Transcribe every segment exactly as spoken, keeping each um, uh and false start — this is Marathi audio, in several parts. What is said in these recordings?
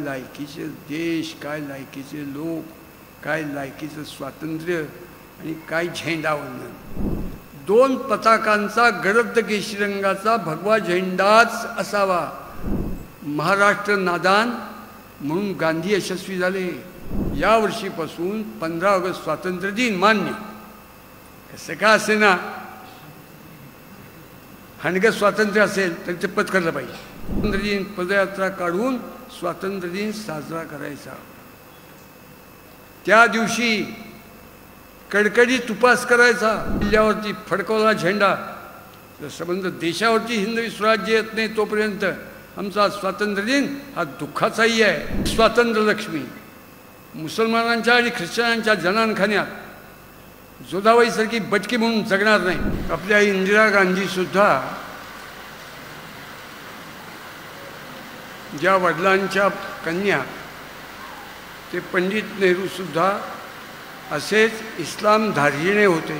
लायकीचे देश, काय लायकीचे लोक, काय लायकीचं स्वातंत्र्य आणि काय झेंडावंदन. दोन पताकांचा गडद केशरी रंगाचा भगवा झेंडाच असावा. महाराष्ट्र नादान म्हणून गांधी यशस्वी झाले. या वर्षीपासून पंधरा ऑगस्ट स्वातंत्र्य दिन मान्य. कसं का असे ना, हणगत स्वातंत्र्य असेल तर ते पत्करलं पाहिजे. स्वातंत्र्य दिन पदयात्रा काढून स्वातंत्र्य दिन साजरा करायचा. त्या दिवशी कडकडीत उपास करायचा. किल्ल्यावरती फडकवला झेंडा. संबंध देशावरती हिंदवी स्वराज्य येत नाही तोपर्यंत आमचा स्वातंत्र्य दिन हा दुःखाचाही आहे. स्वातंत्र्य लक्ष्मी मुसलमानांच्या आणि ख्रिश्चनांच्या जनानखान्यात जोधाबाईसारखी बटकी म्हणून जगणार नाही. आपल्या इंदिरा गांधीसुद्धा ज्या वडिलांच्या कन्या ते पंडित नेहरूसुद्धा असेच इस्लाम धार्जिणे होते.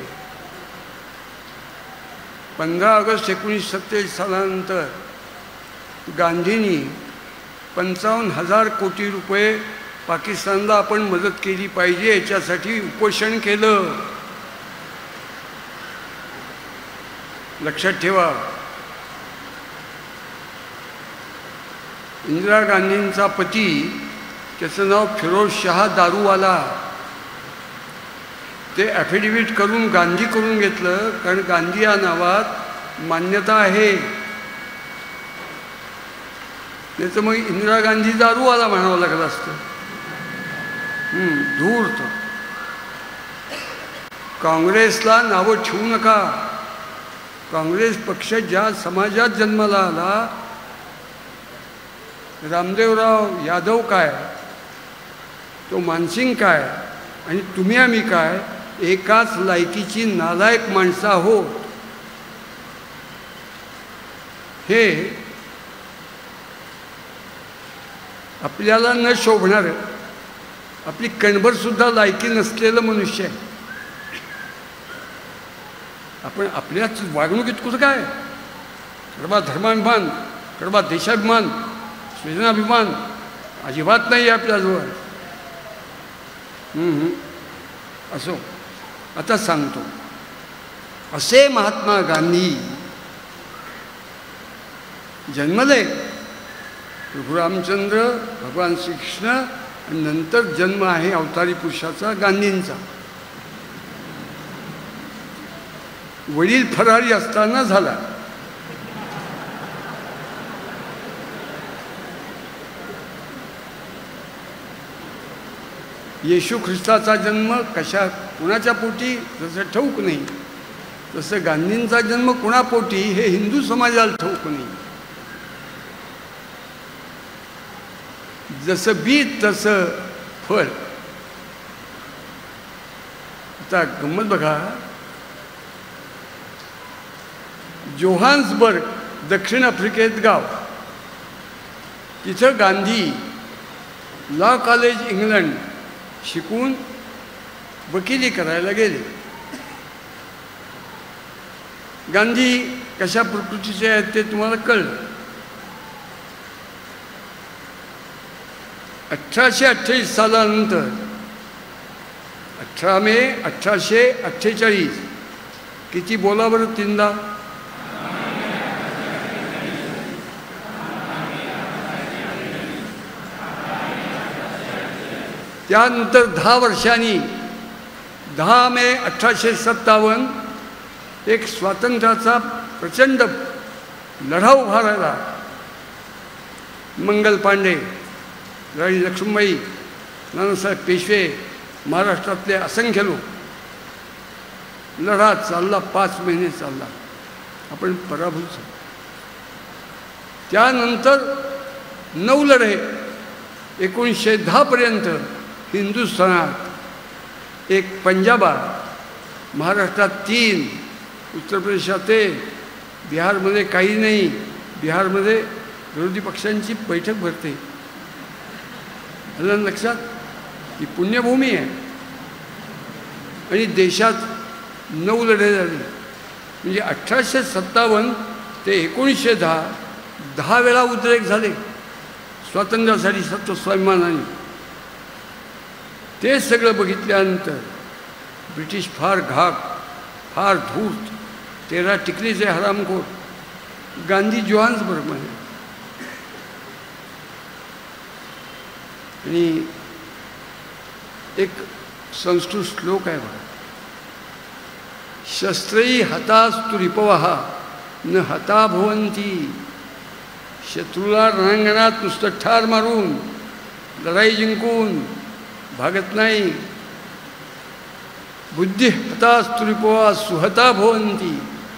पंधरा ऑगस्ट एकोणीसशे सत्तेचाळीस सालानंतर गांधींनी पंचावन्न हजार कोटी रुपये पाकिस्तानला आपण मदत केली पाहिजे याच्यासाठी उपोषण केलं. लक्षात ठेवा, इंदिरा गांधींचा पती त्याचं नाव फिरोज शाह दारूवाला. ते ॲफिडेव्हिट करून गांधी करून घेतलं कारण गांधी या नावात मान्यता आहे. त्याचं मग इंदिरा गांधी दारूवाला म्हणावं लागलं असतं. धूर्त. काँग्रेसला नावं ठेवू नका. काँग्रेस पक्ष ज्या समाजात जन्माला आला, रामदेवराव यादव काय, तो मानसिंग काय आणि तुम्ही आम्ही काय, एकाच लायकीची नालायक माणसं आहोत. हे आपल्याला न शोभणार, आपली कणभरसुद्धा लायकी नसलेलं मनुष्य आहे. आपण आपल्याच वागणुकीत कुठं काय, कडबा धर्माभिमान, कडबा देशाभिमान, सृजनाभिमान अजिबात नाही आहे आपल्याजवळ. असो, आता सांगतो. असे महात्मा गांधी जन्मले. प्रभू रामचंद्र, भगवान श्रीकृष्ण आणि नंतर जन्म आहे अवतारी पुरुषाचा गांधींचा. वडील फरारी असताना झाला. येशू ख्रिस्ताचा जन्म कशा कुणाच्या पोटी जसं ठाऊक नाही, तसं गांधींचा जन्म कुणापोटी हे हिंदू समाजाला ठाऊक नाही. जसं बीज तसं फळ. आता गंमत बघा, जोहान्सबर्ग दक्षिण आफ्रिकेत गाव, तिथं गांधी लॉ कॉलेज इंग्लंड शिकून वकिली करायला गेले. गांधी कशा प्रकृतीचे आहेत ते तुम्हाला कळलं. अठराशे अठ्ठेचाळीस सालानंतर अठरा मे अठराशे अठ्ठेचाळीस किती बोला बरं तीनदा. त्यानंतर दहा वर्षांनी दहा मे अठराशे सत्तावन्न एक स्वातंत्र्याचा प्रचंड लढा उभा राहिला. मंगल पांडे, राणी लक्ष्मीबाई, नानासाहेब पेशवे, महाराष्ट्रातले असंख्य लोक. लढा चालला, पाच महिने चालला. आपण पराभूत झालो. त्यानंतर नऊ लढे एकोणीसशे दहापर्यंत हिंदुस्थानात, एक पंजाबात, महाराष्ट्रात तीन, उत्तर प्रदेशात एक, बिहारमध्ये काही नाही. बिहारमध्ये विरोधी पक्षांची बैठक भरते. आलं लक्षात? ही पुण्यभूमी आहे. आणि देशात नऊ लढे झाले. म्हणजे अठराशे सत्तावन्न ते एकोणीसशे दहा दहा वेळा उद्रेक झाले. स्वातंत्र्यासाठी सत्व स्वाभिमानाने, ते सगळं बघितल्यानंतर ब्रिटिश फार घाक, फार धूर्त, तेरा टिकलीचे हरामखोर. गांधी जोहान्सबर्ग मध्ये आणि एक संस्कृत श्लोक आहे बघा, शस्त्रई हतास्तु रिपवः न हता भवन्ति. शत्रूला रणांगणात नुसतं ठार मारून लढाई जिंकून भागत नाही. बुद्धी हतास्तु रिपवः सुहता भवन्ति.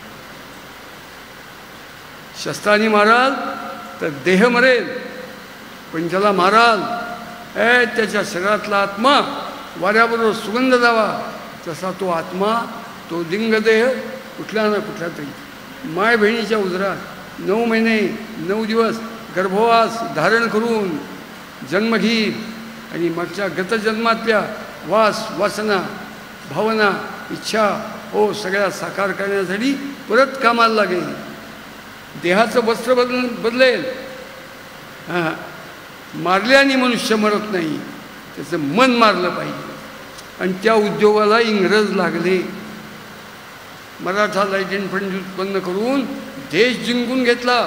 शस्त्राने माराल तर देह मरेल, पण ज्याला माराल ए त्याच्या शरीरातला आत्मा वाऱ्याबरोबर सुगंध जावा, तसा तो आत्मा, तो लिंगदेह कुठल्या ना कुठल्या तरी माय बहिणीच्या उदरात नऊ महिने नऊ दिवस गर्भवास धारण करून जन्म घेईल आणि मागच्या गतजन्मातल्या वास वासना भावना इच्छा हो सगळ्या साकार करण्यासाठी परत कामाला लागेल. देहाचं वस्त्र बदल बदलेल. हां, मारल्याने मनुष्य मरत नाही, त्याचं मन मारलं पाहिजे. आणि त्या उद्योगाला इंग्रज लागले. मराठा लायटन फंड उत्पन्न करून देश जिंकून घेतला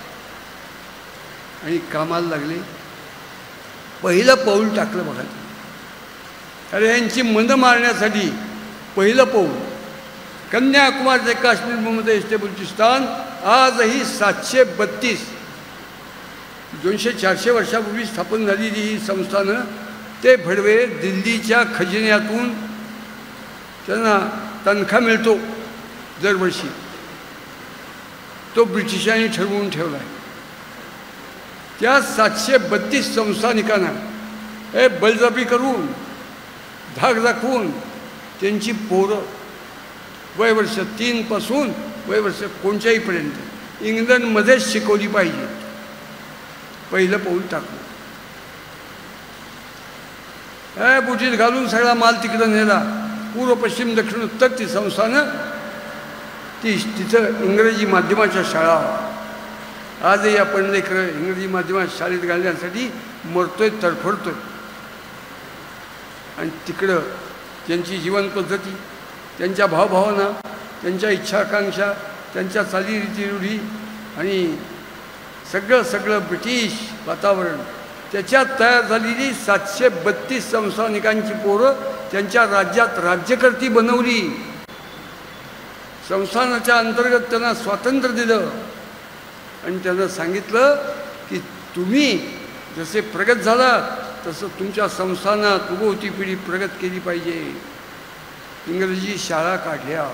आणि कामाला लागले. पहिलं पाऊल टाकलं बघा. अरे यांची मनं मारण्यासाठी पहिलं पाऊल कन्याकुमारी ते काश्मीर मोहम्मद एस्टे बलुचिस्तान आजही सातशे बत्तीस दोनशे चारशे वर्षापूर्वी स्थापन झालेली ही संस्थानं, ते भडवे दिल्लीच्या खजिन्यातून त्यांना तनखा मिळतो दरवर्षी, तो ब्रिटिशांनी ठरवून ठेवला आहे. त्या सातशे बत्तीस संस्थानिकांना हे बळजबरी करून धाक दाखवून त्यांची पोरं वयवर्ष तीनपासून वयवर्ष कोणत्याहीपर्यंत इंग्लंडमध्येच शिकवली पाहिजे. पहिलं पाऊल टाकलं. हे बुटीत घालून सगळा माल तिकडं नेला. पूर्व पश्चिम दक्षिण उत्तर ती संस्थानं, ती तिथं इंग्रजी माध्यमाच्या शाळा. आजही आपण लेकरं इंग्रजी माध्यमात शाळेत घालण्यासाठी मरतोय, तडफडतोय. आणि तिकडं त्यांची जीवनपद्धती, त्यांच्या भावभावना, त्यांच्या इच्छाकांक्षा, त्यांच्या चालीरीती रूढी आणि सगळं सगळं ब्रिटिश वातावरण, त्याच्यात तयार झालेली सातशे बत्तीस संस्थानिकांची पोरं त्यांच्या राज्यात राज्यकर्ती बनवली. संस्थानाच्या अंतर्गत त्यांना स्वातंत्र्य दिलं आणि त्यांना सांगितलं की तुम्ही जसे प्रगत झालात तसं तुमच्या संस्थानात उगवती पिढी प्रगत केली पाहिजे. इंग्रजी शाळा काढल्या.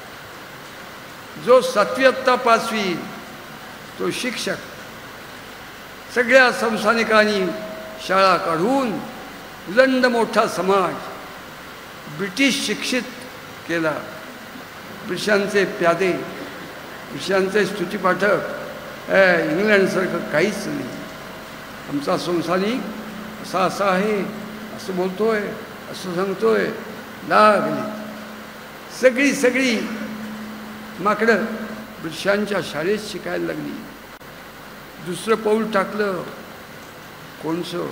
जो सातवी इयत्ता पाचवी तो शिक्षक, सगळ्या संस्थानिकांनी शाळा काढून उदंड मोठा समाज ब्रिटिश शिक्षित केला. ब्रिटिशांचे प्यादे, ब्रिटिशांचे स्तुतिपाठक इंग्लंडसारखं काहीच नाही. आमचा संस्थानिक असा असा आहे, असं बोलतोय, असं सांगतोय. लागली सगळी सगळी माकडं ब्रिटिशांच्या शाळेत शिकायला लागली. दुसरं पाऊल टाकलं कोणचं?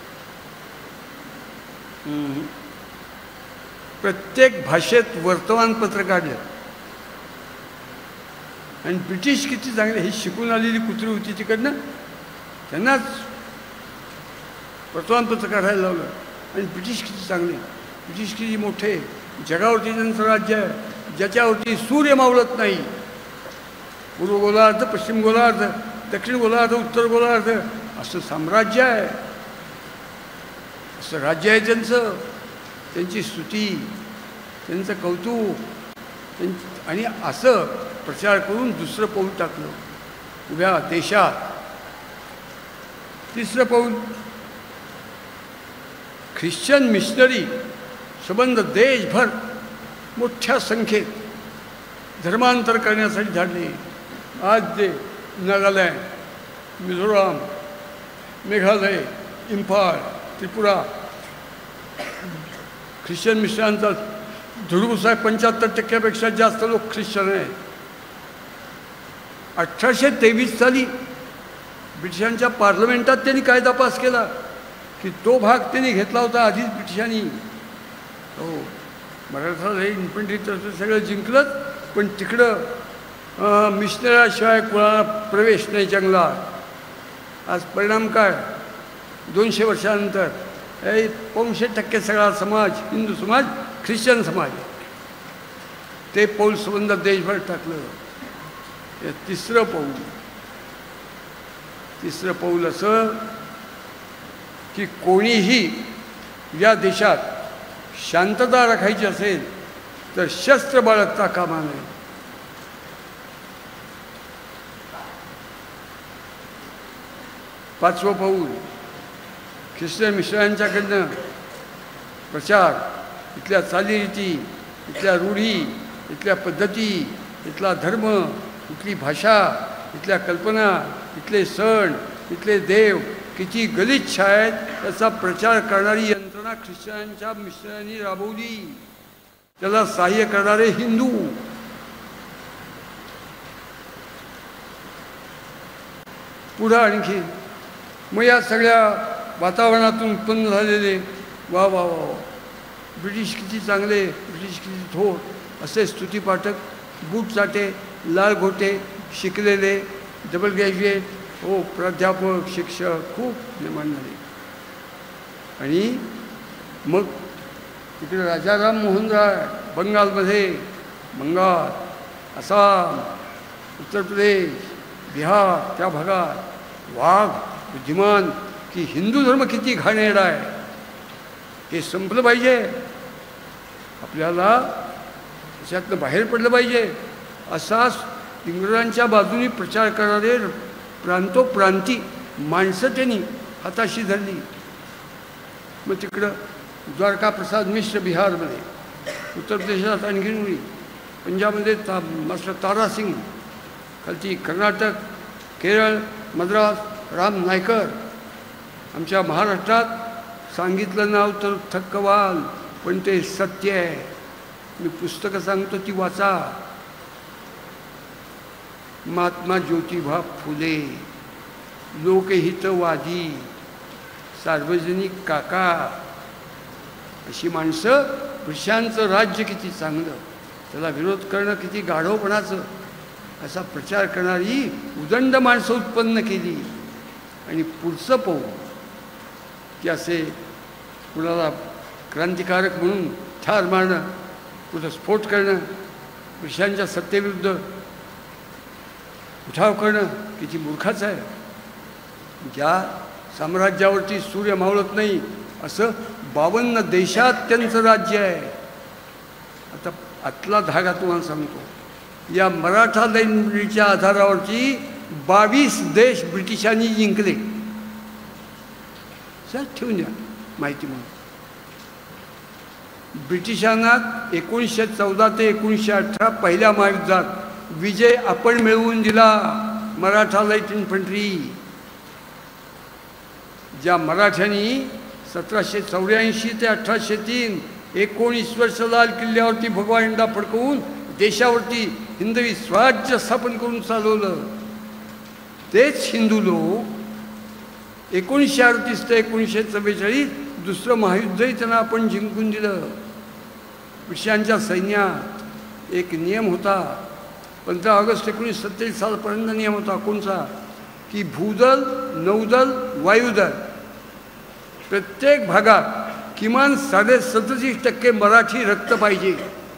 प्रत्येक भाषेत वर्तमानपत्र काढलं. आणि ब्रिटिश किती चांगले, ही शिकून आलेली कुत्री होती तिकडनं, त्यांनाच वर्तमानपत्र काढायला लावलं. आणि ब्रिटिश किती चांगले, ब्रिटिश किती मोठे, जगावरती त्यांचं राज्य आहे ज्याच्यावरती सूर्य मावळत नाही. पूर्व गोलार्ध, पश्चिम गोलार्ध, दक्षिण गोलार्ध, उत्तर गोलार्ध असं साम्राज्य आहे. असं राज्य आहे त्यांचं. त्यांची स्तुती, त्यांचं कौतुक आणि असं प्रचार करून दुसरं पाऊल टाकलं उभ्या देशात. तिसरं पाऊल ख्रिश्चन मिशनरी संबंध देशभर मोठ्या संख्येत धर्मांतर करण्यासाठी धाडले. आज जे नागालँड, मिझोराम, मेघालय, इम्फाळ, त्रिपुरा ख्रिश्चन मिशनांचा धुडगूस आहे. पंच्याहत्तर टक्क्यापेक्षा जास्त लोक ख्रिश्चन आहेत. अठराशे तेवीस साली ब्रिटिशांच्या पार्लमेंटात त्यांनी कायदा पास केला की तो भाग त्यांनी घेतला होता आधीच ब्रिटिशांनी. हो, मराठा इन्फंट्रीतर्फे सगळं जिंकलंच, पण तिकडं मिशनऱ्याशिवाय कोणाला प्रवेश नाही जंगलात. आज परिणाम काय? दोनशे वर्षानंतर हे पाचशे टक्के सगळा समाज, हिंदू समाज, ख्रिश्चन समाज, ते पाऊल संबंध देशभर टाकलं. हे तिसरं पाऊल. तिसरं पाऊल असं की कोणीही या देशात शांतता राखायची असेल तर शस्त्र बाळगता कामा नये. पाचवं पाऊल, ख्रिश्चन मिशनऱ्यांच्याकडनं प्रचार, इथल्या चालीरीती, इथल्या रूढी, इथल्या पद्धती, इथला धर्म, इथली भाषा, इथल्या कल्पना, इथले सण, इथले देव किती गलिच्छ आहेत त्याचा प्रचार करणारी यंत्रणा ख्रिश्चनांच्या मिशनऱ्यांनी राबवली. त्याला सहाय्य करणारे हिंदू. पुढं आणखी मग या सगळ्या वातावरणातून उत्पन्न झालेले वा वा वा ब्रिटिश किती चांगले, ब्रिटिश किती थोर असे स्तुतीपाठक, बूट चाटे, लाल गोटे, शिकलेले, डबल ग्रॅज्युएट, हो प्राध्यापक, शिक्षक खूप निर्माण झाले. आणि मग तिकडे राजाराम मोहन राय बंगालमध्ये, बंगाल, आसाम, उत्तर प्रदेश, बिहार, त्या भागात वाघ बुद्धिमान की हिंदू धर्म किती घाणेरडा आहे हे संपलं पाहिजे. आपल्याला त्याच्यातनं बाहेर पडलं पाहिजे असा इंग्रजांच्या बाजूने प्रचार करणारे प्रांतोप्रांती माणसं त्यांनी हाताशी धरली. मग तिकडं द्वारका प्रसाद मिश्र बिहारमध्ये, उत्तर प्रदेशात आणखीन मुली, पंजाबमध्ये ता मास्टर तारासिंग, खालती कर्नाटक, केरळ, मद्रास राम नायकर. आमच्या महाराष्ट्रात सांगितलं नाव तर थक्क व्हाल, पण ते सत्य आहे. मी पुस्तकं सांगतो ती वाचा. महात्मा ज्योतिबा फुले, लोकहितवादी, सार्वजनिक काका, अशी माणसं. ब्रिटिशांचं राज्य किती चांगलं, त्याला विरोध करणं किती गाढवपणाचं, असा प्रचार करणारी उदंड माणसं उत्पन्न केली. आणि पुढचं पाऊल की असे कुणाला क्रांतिकारक म्हणून ठार मारणं, कुठं स्फोट करणं, ब्रिटिशांच्या सत्तेविरुद्ध उठाव करणं किती मूर्खाचं आहे. ज्या साम्राज्यावरती सूर्य मावळत नाही असं बावन्न देशात त्यांचं राज्य आहे. आता आतला धागा तुम्हाला सांगतो. या मराठा लैंडच्या आधारावरती बावीस देश ब्रिटिशांनी जिंकले. सर ठेवून द्या माहिती म्हणून. ब्रिटिशांना एकोणीसशे चौदा ते एकोणीसशे अठरा पहिल्या महायुद्धात विजय आपण मिळवून दिला. मराठा लाईट इन्फंट्री, ज्या मराठ्यांनी सतराशे चौऱ्याऐंशी ते अठराशे तीन एकोणीस वर्ष लाल किल्ल्यावरती भगवा झेंडा फडकवून देशावरती हिंदवी स्वराज्य स्थापन करून चालवलं, तेच हिंदू लोक एकोणीसशे अडतीस ते एकोणीसशे चव्वेचाळीस दुसरं महायुद्धही त्यांना आपण जिंकून दिलं. ब्रिटिशांच्या सैन्यात एक नियम होता, पंधरा ऑगस्ट एकोणीसशे सत्तेचाळीस सालपर्यंत नियम होता. कोणचा? की भूदल, नौदल, वायुदल प्रत्येक भागात किमान साडे सदतीस टक्के मराठी रक्त पाहिजे.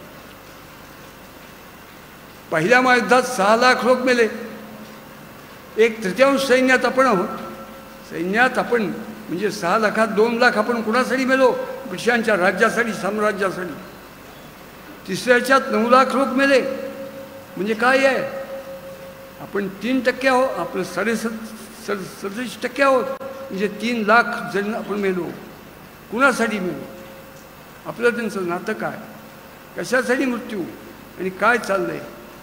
पहिल्या महायुद्धात सहा लाख लोक मेले. एक तृतीयांश सैन्यात आपण आहोत. सैन्यात आपण म्हणजे सहा लाखात दोन लाख आपण कुणासाठी मेलो? ब्रिटिशांच्या राज्यासाठी, साम्राज्यासाठी. तिसऱ्याच्यात नऊ लाख लोक मेले. म्हणजे काय आहे? आपण तीन टक्के आहोत. आपलं साडेसत सदतीस टक्के आहोत. म्हणजे तीन लाख जण आपण मेलो. कुणासाठी मेलो? आपलं त्यांचं नातं काय? कशासाठी मृत्यू? आणि काय चाललंय?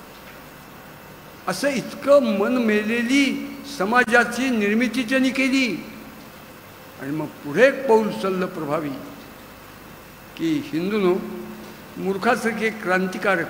असं इतकं मन मेलेली समाजाची निर्मिती त्यांनी केली. आणि मग पुढे एक पाऊल चाललं प्रभावी की हिंदूनो, मूर्खासारखे क्रांतिकारक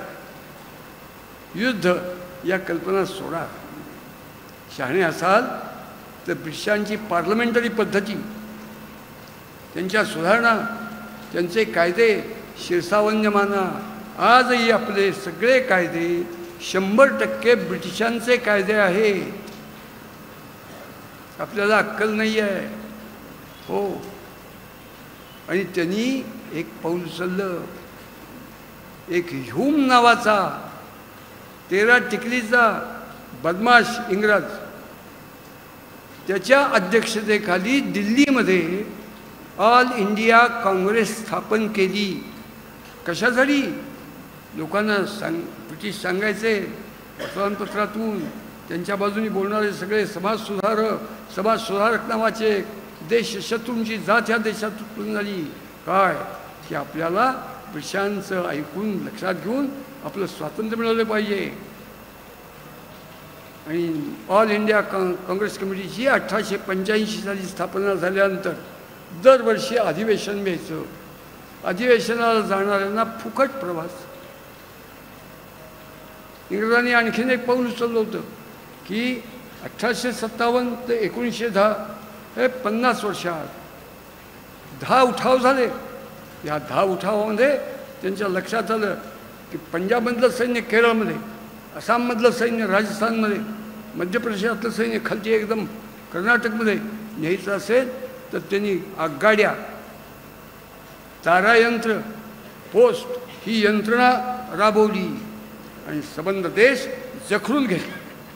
युद्ध या कल्पना सोडा. शहाणे असाल तर ब्रिटिशांची पार्लमेंटरी पद्धती, त्यांच्या सुधारणा, त्यांचे कायदे शिरसावन्य माना. आजही आपले सगळे कायदे शंभर टक्के ब्रिटिशांचे कायदे आहेत. आपल्याला अक्कल नाही आहे हो. आणि त्यांनी एक पाऊल उचललं. एक ह्यूम नावाचा तेरा टिकलीचा बदमाश इंग्रज, त्याच्या अध्यक्षतेखाली दिल्लीमध्ये ऑल इंडिया काँग्रेस स्थापन केली. कशासाठी? लोकांना सांग ब्रिटिश सांगायचे वर्तमानपत्रातून, त्यांच्या बाजूने बोलणारे सगळे समाजसुधारक, समाजसुधारक नावाचे देशशत्रूंची जात ह्या देशात उत्पन्न झाली. काय की आपल्याला ब्रिटिशांचं ऐकून लक्षात घेऊन आपलं स्वातंत्र्य मिळवलं पाहिजे. आणि ऑल इंडिया काँ काँग्रेस कमिटीची अठराशे पंच्याऐंशी साली स्थापना झाल्यानंतर दरवर्षी अधिवेशन घ्यायचं. अधिवेशनाला जाणाऱ्यांना फुकट प्रवास. इंग्रजांनी आणखीन एक पाऊल उचललं होतं की अठराशे सत्तावन्न ते एकोणीसशे दहा हे पन्नास वर्षात दहा उठाव झाले. या दहा उठावामध्ये त्यांच्या लक्षात आलं की पंजाबमधलं सैन्य केरळमध्ये, आसाममधलं सैन्य राजस्थानमध्ये, मध्य प्रदेशातलं सैन्य खालती एकदम कर्नाटकमध्ये न्यायचं असेल तर त्यांनी आगगाड्या, तारायंत्र, पोस्ट ही यंत्रणा राबवली आणि संबंध देश जखडून घेतले.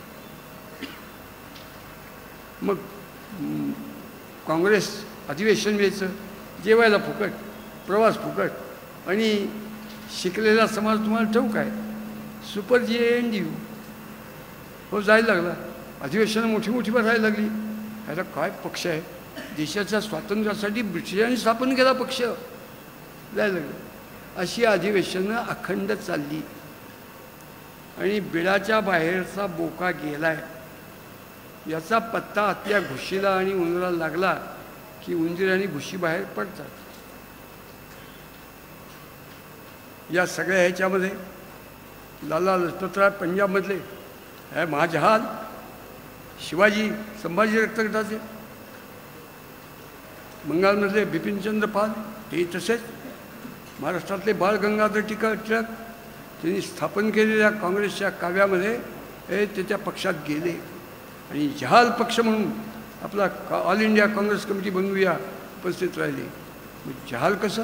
मग काँग्रेस अधिवेशन घ्यायचं, जेवायला फुकट, प्रवास फुकट. आणि शिकलेला समाज तुम्हाला ठेवू काय, super G N D U हो जायला लागला. अधिवेशनं मोठी मोठी भरायला लागली. ह्याला काय पक्ष आहे? देशाच्या स्वातंत्र्यासाठी ब्रिटिशांनी स्थापन केला पक्ष. जायला लागलं. अशी अधिवेशनं अखंड चालली. आणि बिळाच्या बाहेरचा बोका गेलाय याचा पत्ता आपल्या घुशीला आणि उंदराला लागला की उंदीर आणि घुशी बाहेर पडतात. या सगळ्या ह्याच्यामध्ये लाला लजपतराय पंजाबमधले, हे महाजहाल, शिवाजी संभाजी रक्तगटाचे, बंगालमधले बिपिनचंद्र पाल ते तसेच, महाराष्ट्रातले बाळ गंगाधर टिळक त्यांनी स्थापन केलेल्या काँग्रेसच्या काव्यामध्ये हे त्याच्या पक्षात गेले. आणि जहाल पक्ष म्हणून आपला का ऑल इंडिया काँग्रेस कमिटी बनवूया उपस्थित राहिले. मग जहाल कसं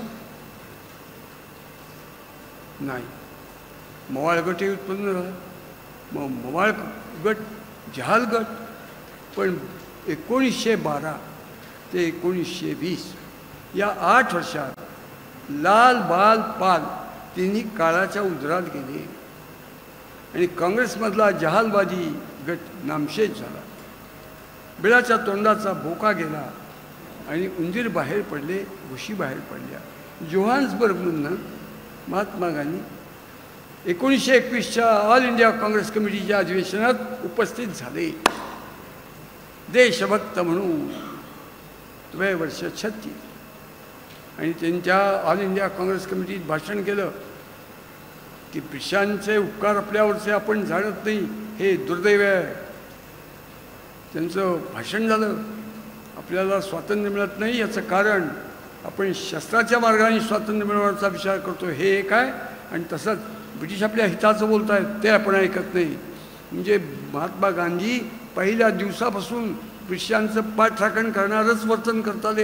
नाही, मवाळ गटही उत्पन्न झाला. मग मवाळ गट, जहाल गट. पण एकोणीसशे बारा ते एकोणीसशे वीस या आठ वर्षात लाल बाल पाल तिन्ही काळाच्या उदरात गेले आणि काँग्रेसमधला जहालवादी गट नामशेष झाला. बिळाच्या तोंडाचा बोका गेला आणि उंदीर बाहेर पडले, घुशी बाहेर पडल्या. जोहान्सबर्गमधनं महात्मा गांधी एकोणीसशे एकवीसच्या ऑल इंडिया काँग्रेस कमिटीच्या अधिवेशनात उपस्थित झाले. देशभक्त म्हणून वय वर्ष छत्तीस. आणि त्यांच्या ऑल इंडिया काँग्रेस कमिटीत भाषण केलं की ब्रिटिशांचे उपकार आपल्यावरचे आपण जाणत नाही, हे दुर्दैव आहे. त्यांचं भाषण झालं. आपल्याला स्वातंत्र्य मिळत नाही याचं कारण आपण शस्त्राच्या मार्गाने स्वातंत्र्य मिळवण्याचा विचार करतो, हे एक आहे. आणि तसंच ब्रिटिश आपल्या हिताचं बोलत आहेत ते आपण ऐकत नाही. म्हणजे महात्मा गांधी पहिल्या दिवसापासून ब्रिटिशांचं पाठराखण करणारच वर्तन करत आले.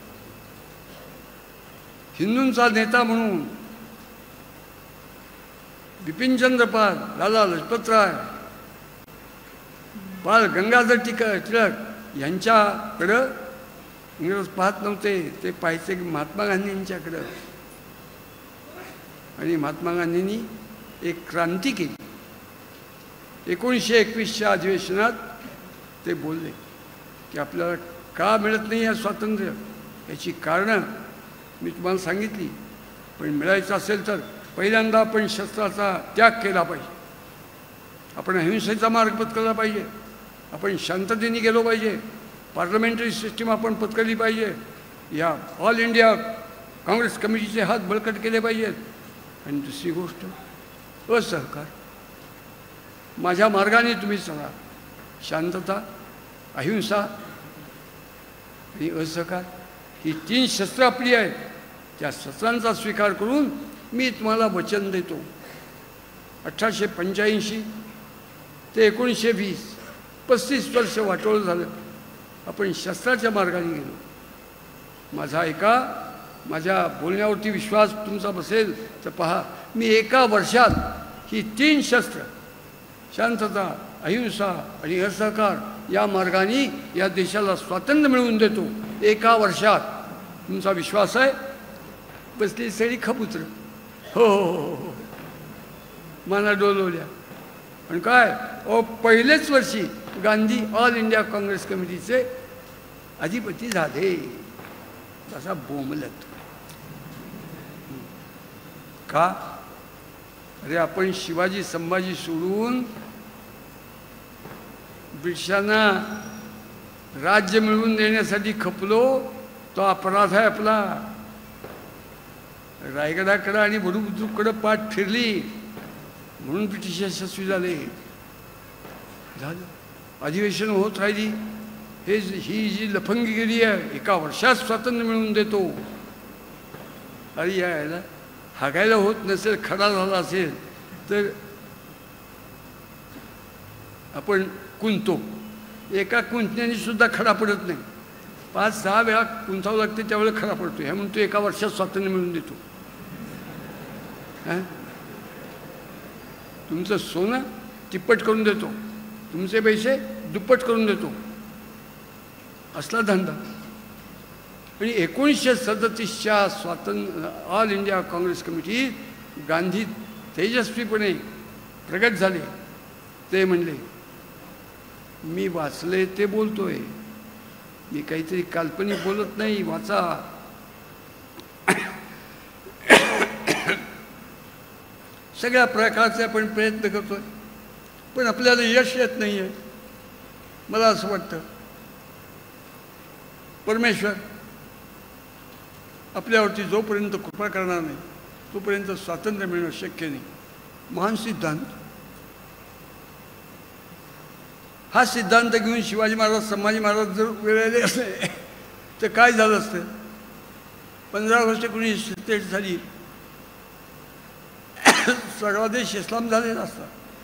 हिंदूंचा नेता म्हणून बिपिनचंद्र पाल, लाला लजपतराय, बाळ गंगाधर टिळक यांच्याकडं इंग्रज पाहत नव्हते. ते पाहायचे की महात्मा गांधी यांच्याकडं. आणि महात्मा गांधींनी एक क्रांती केली. एकोणीसशे एकवीसच्या अधिवेशनात ते बोलले की आपल्याला का मिळत नाही या स्वातंत्र्य, याची कारणं मी तुम्हाला सांगितली. पण मिळायचं असेल तर पहिल्यांदा आपण शस्त्राचा त्याग केला पाहिजे, आपण अहिंसेचा मार्ग पत्करला पाहिजे, आपण शांततेने गेलो पाहिजे, पार्लमेंटरी सिस्टीम आपण पत्करली पाहिजे, या ऑल इंडिया काँग्रेस कमिटीचे हात बळकट केले पाहिजेत. आणि दुसरी गोष्ट असहकार. माझ्या मार्गाने तुम्ही चला, शांतता, अहिंसा, आणि असहकार, ही तीन शस्त्र आपली आहेत. त्या शस्त्रांचा स्वीकार करून मी तुम्हाला वचन देतो. अठराशे पंच्याऐंशी ते एकोणीसशे वीस पस्तीस वर्ष वाटोळं झालं. आपण शस्त्राच्या मार्गाने गेलो. माझा एका माझ्या बोलण्यावरती विश्वास तुमचा बसेल तर पहा, मी एका वर्षात ही तीन शस्त्र शांतता, अहिंसा आणि असहकार या मार्गाने या देशाला स्वातंत्र्य मिळवून देतो. एका वर्षात. तुमचा विश्वास आहे? बसली सगळी खपुत्र हो हो हो हो माना डोलवल्या. पण काय ओ पहिलेच वर्षी गांधी ऑल इंडिया काँग्रेस कमिटीचे अधिपती झाले. तसा बोंबलत का? अरे आपण शिवाजी संभाजी सोडून ब्रिटिशांना राज्य मिळवून देण्यासाठी खपलो. तो अपराध आहे आपला. रायगडाकडं आणि बडूबुद्रुककडं पाठ फिरली म्हणून ब्रिटिश यशस्वी झाले. झालं अधिवेशन होत राहिली. हे ही जी लफंगीगिरी आहे, एका वर्षात स्वातंत्र्य मिळवून देतो. अरे यायला हागायला होत नसेल, खडा झाला असेल तर आपण कुंतो. एका कुंतण्याने सुद्धा खडा पडत नाही. पाच सहा वेळा कुंतावं लागते त्यावेळेला खडा पडतो. ह्या म्हणून तो एका वर्षात स्वातंत्र्य मिळवून देतो. हां तुमचं सोनं तिप्पट करून देतो, तुमचे पैसे दुप्पट करून देतो, असला धंदा. आणि एकोणीसशे सदतीसच्या स्वातंत्र्य ऑल इंडिया काँग्रेस कमिटीत गांधी तेजस्वीपणे प्रगट झाले. ते म्हणले मी वाचले ते बोलतोय, मी काहीतरी काल्पनिक बोलत नाही. वाचा. सगळ्या प्रकारचे आपण प्रयत्न करतोय पण आपल्याला यश येत नाही आहे. मला असं वाटतं परमेश्वर आपल्यावरती जोपर्यंत कृपा करणार नाही तोपर्यंत स्वातंत्र्य मिळणं शक्य नाही. महान सिद्धांत. हा सिद्धांत घेऊन शिवाजी महाराज संभाजी महाराज जर वेळेले असते तर काय झालं असतं? पंधरा वर्ष कोणी सत्तेत झाली, सगळा देश इस्लाम झालेला असता.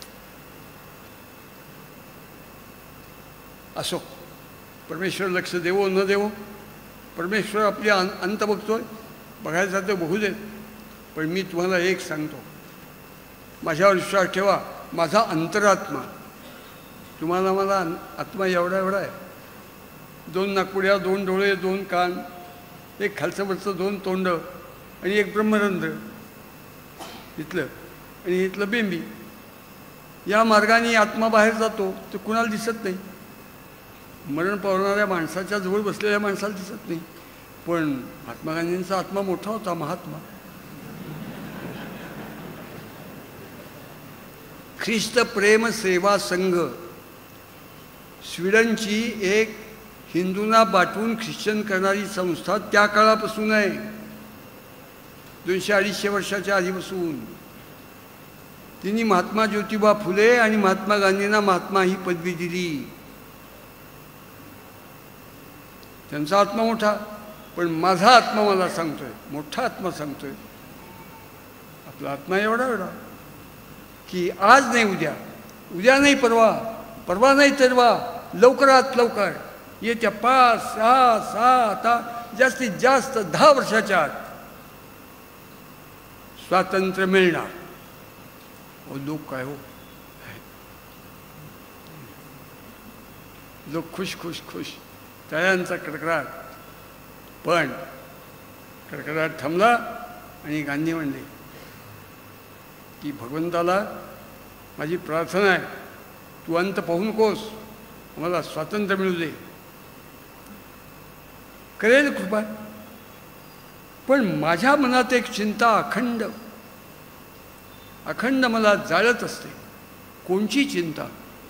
असो, परमेश्वर लक्ष देवो न देवो, परमेश्वर आपली अंत बघतोय. बघायचा तर बघू देत. पण मी तुम्हाला एक सांगतो, माझ्यावर विश्वास ठेवा. माझा अंतरात्मा, तुम्हाला मला आत्मा एवढा एवढा आहे. दोन नाकपुड्या, दोन डोळे, दोन कान, एक खालचं वरचं दोन तोंड आणि एक ब्रह्मरंध्र इथलं आणि इथलं बेंबी. या मार्गाने आत्मा बाहेर जातो तर कुणाला दिसत नाही. मरण पावणाऱ्या माणसाच्या जवळ बसलेल्या माणसाला दिसत नाही. पण महात्मा गांधींचा आत्मा मोठा होता, महात्मा. ख्रिस्त प्रेम सेवा संघ स्वीडनची एक हिंदूंना बाटून ख्रिश्चन करणारी संस्था त्या काळापासून आहे. दोनशे अडीचशे वर्षाच्या आधीपासून तिने महात्मा ज्योतिबा फुले आणि महात्मा गांधींना महात्मा ही पदवी दिली. त्यांचा आत्मा मोठा, पण माझा आत्मा मला सांगतोय, मोठा आत्मा सांगतोय. आपला आत्मा एवढा एवढा की आज नाही उद्या, उद्या नाही परवा, परवा नाही तरवा, लवकरात लवकर येत्या पाच सहा सहा आता जास्तीत जास्त दहा वर्षाच्या आत स्वातंत्र्य मिळणार. हो लोक काय हो, लोक खुश खुश खुश, तळ्यांचा कडकडाट. पण कडकडाट थांबला आणि गांधी म्हणले की भगवंताला माझी प्रार्थना आहे, तू अंत पाहू नकोस, मला स्वातंत्र्य मिळू दे. करेल कृपा. पण माझ्या मनात एक चिंता अखंड अखंड मला जाळत असते. कोणची चिंता?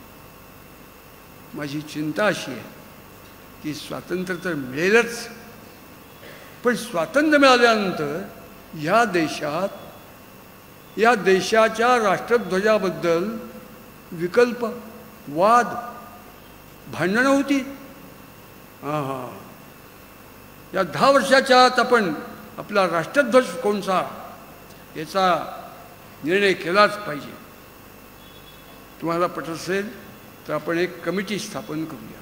माझी चिंता अशी आहे की स्वातंत्र्य तर मिळेलच, पण स्वातंत्र्य मिळाल्यानंतर या देशात या देशाच्या राष्ट्रध्वजाबद्दल विकल्प, वाद, भांडणं होती. हां हां या दहा वर्षाच्या आत आपण आपला राष्ट्रध्वज कोणचा याचा निर्णय केलाच पाहिजे. तुम्हाला पटत असेल तर आपण एक कमिटी स्थापन करूया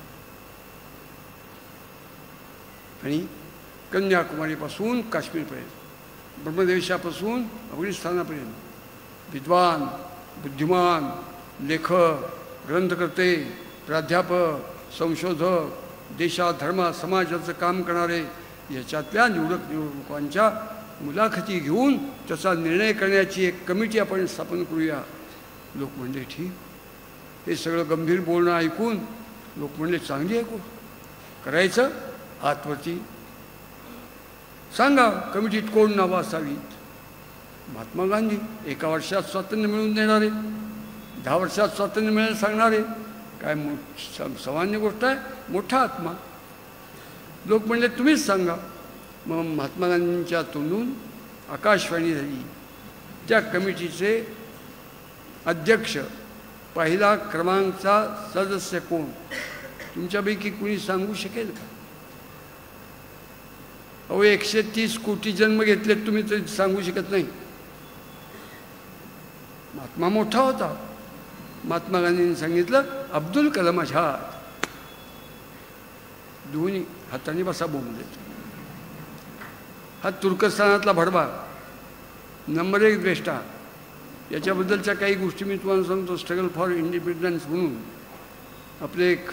आणि कन्याकुमारीपासून काश्मीरपर्यंत, ब्रह्मदेशापासून अफगाणिस्तानापर्यंत विद्वान, बुद्धिमान, लेखक, ग्रंथकर्ते, प्राध्यापक, संशोधक, देशा धर्मा समाजाचं काम करणारे याच्यातल्या निवडक निवडणुकांच्या मुलाखती घेऊन त्याचा निर्णय करण्याची एक कमिटी आपण स्थापन करूया. लोक म्हणले ठीक. हे सगळं गंभीर बोलणं ऐकून लोक म्हणले चांगली ऐकू करायचं. आतवरती सांगा कमिटीत कोण नावं असावीत. महात्मा गांधी एका वर्षात स्वातंत्र्य मिळवून देणारे, दहा वर्षात स्वातंत्र्य मिळायला सांगणारे, काय मो सामान्य गोष्ट आहे. मोठा आत्मा. लोक म्हणले तुम्हीच सांगा. मग महात्मा गांधींच्या तोंडून आकाशवाणी झाली. त्या कमिटीचे अध्यक्ष पहिला क्रमांकचा सदस्य कोण तुमच्यापैकी कुणी सांगू शकेल का? अहो एकशे तीस कोटी जन्म घेतलेत तुम्ही तर सांगू शकत नाही. महात्मा मोठा होता. महात्मा गांधींनी सांगितलं अब्दुल कलाम आझाद. दोन्ही हाताने बसा बोंबलेत. हा तुर्कस्तानातला भडबा नंबर एक द्वेष्टा. याच्याबद्दलच्या काही गोष्टी मी तुम्हाला सांगतो. स्ट्रगल फॉर इंडिपेंडन्स म्हणून आपले एक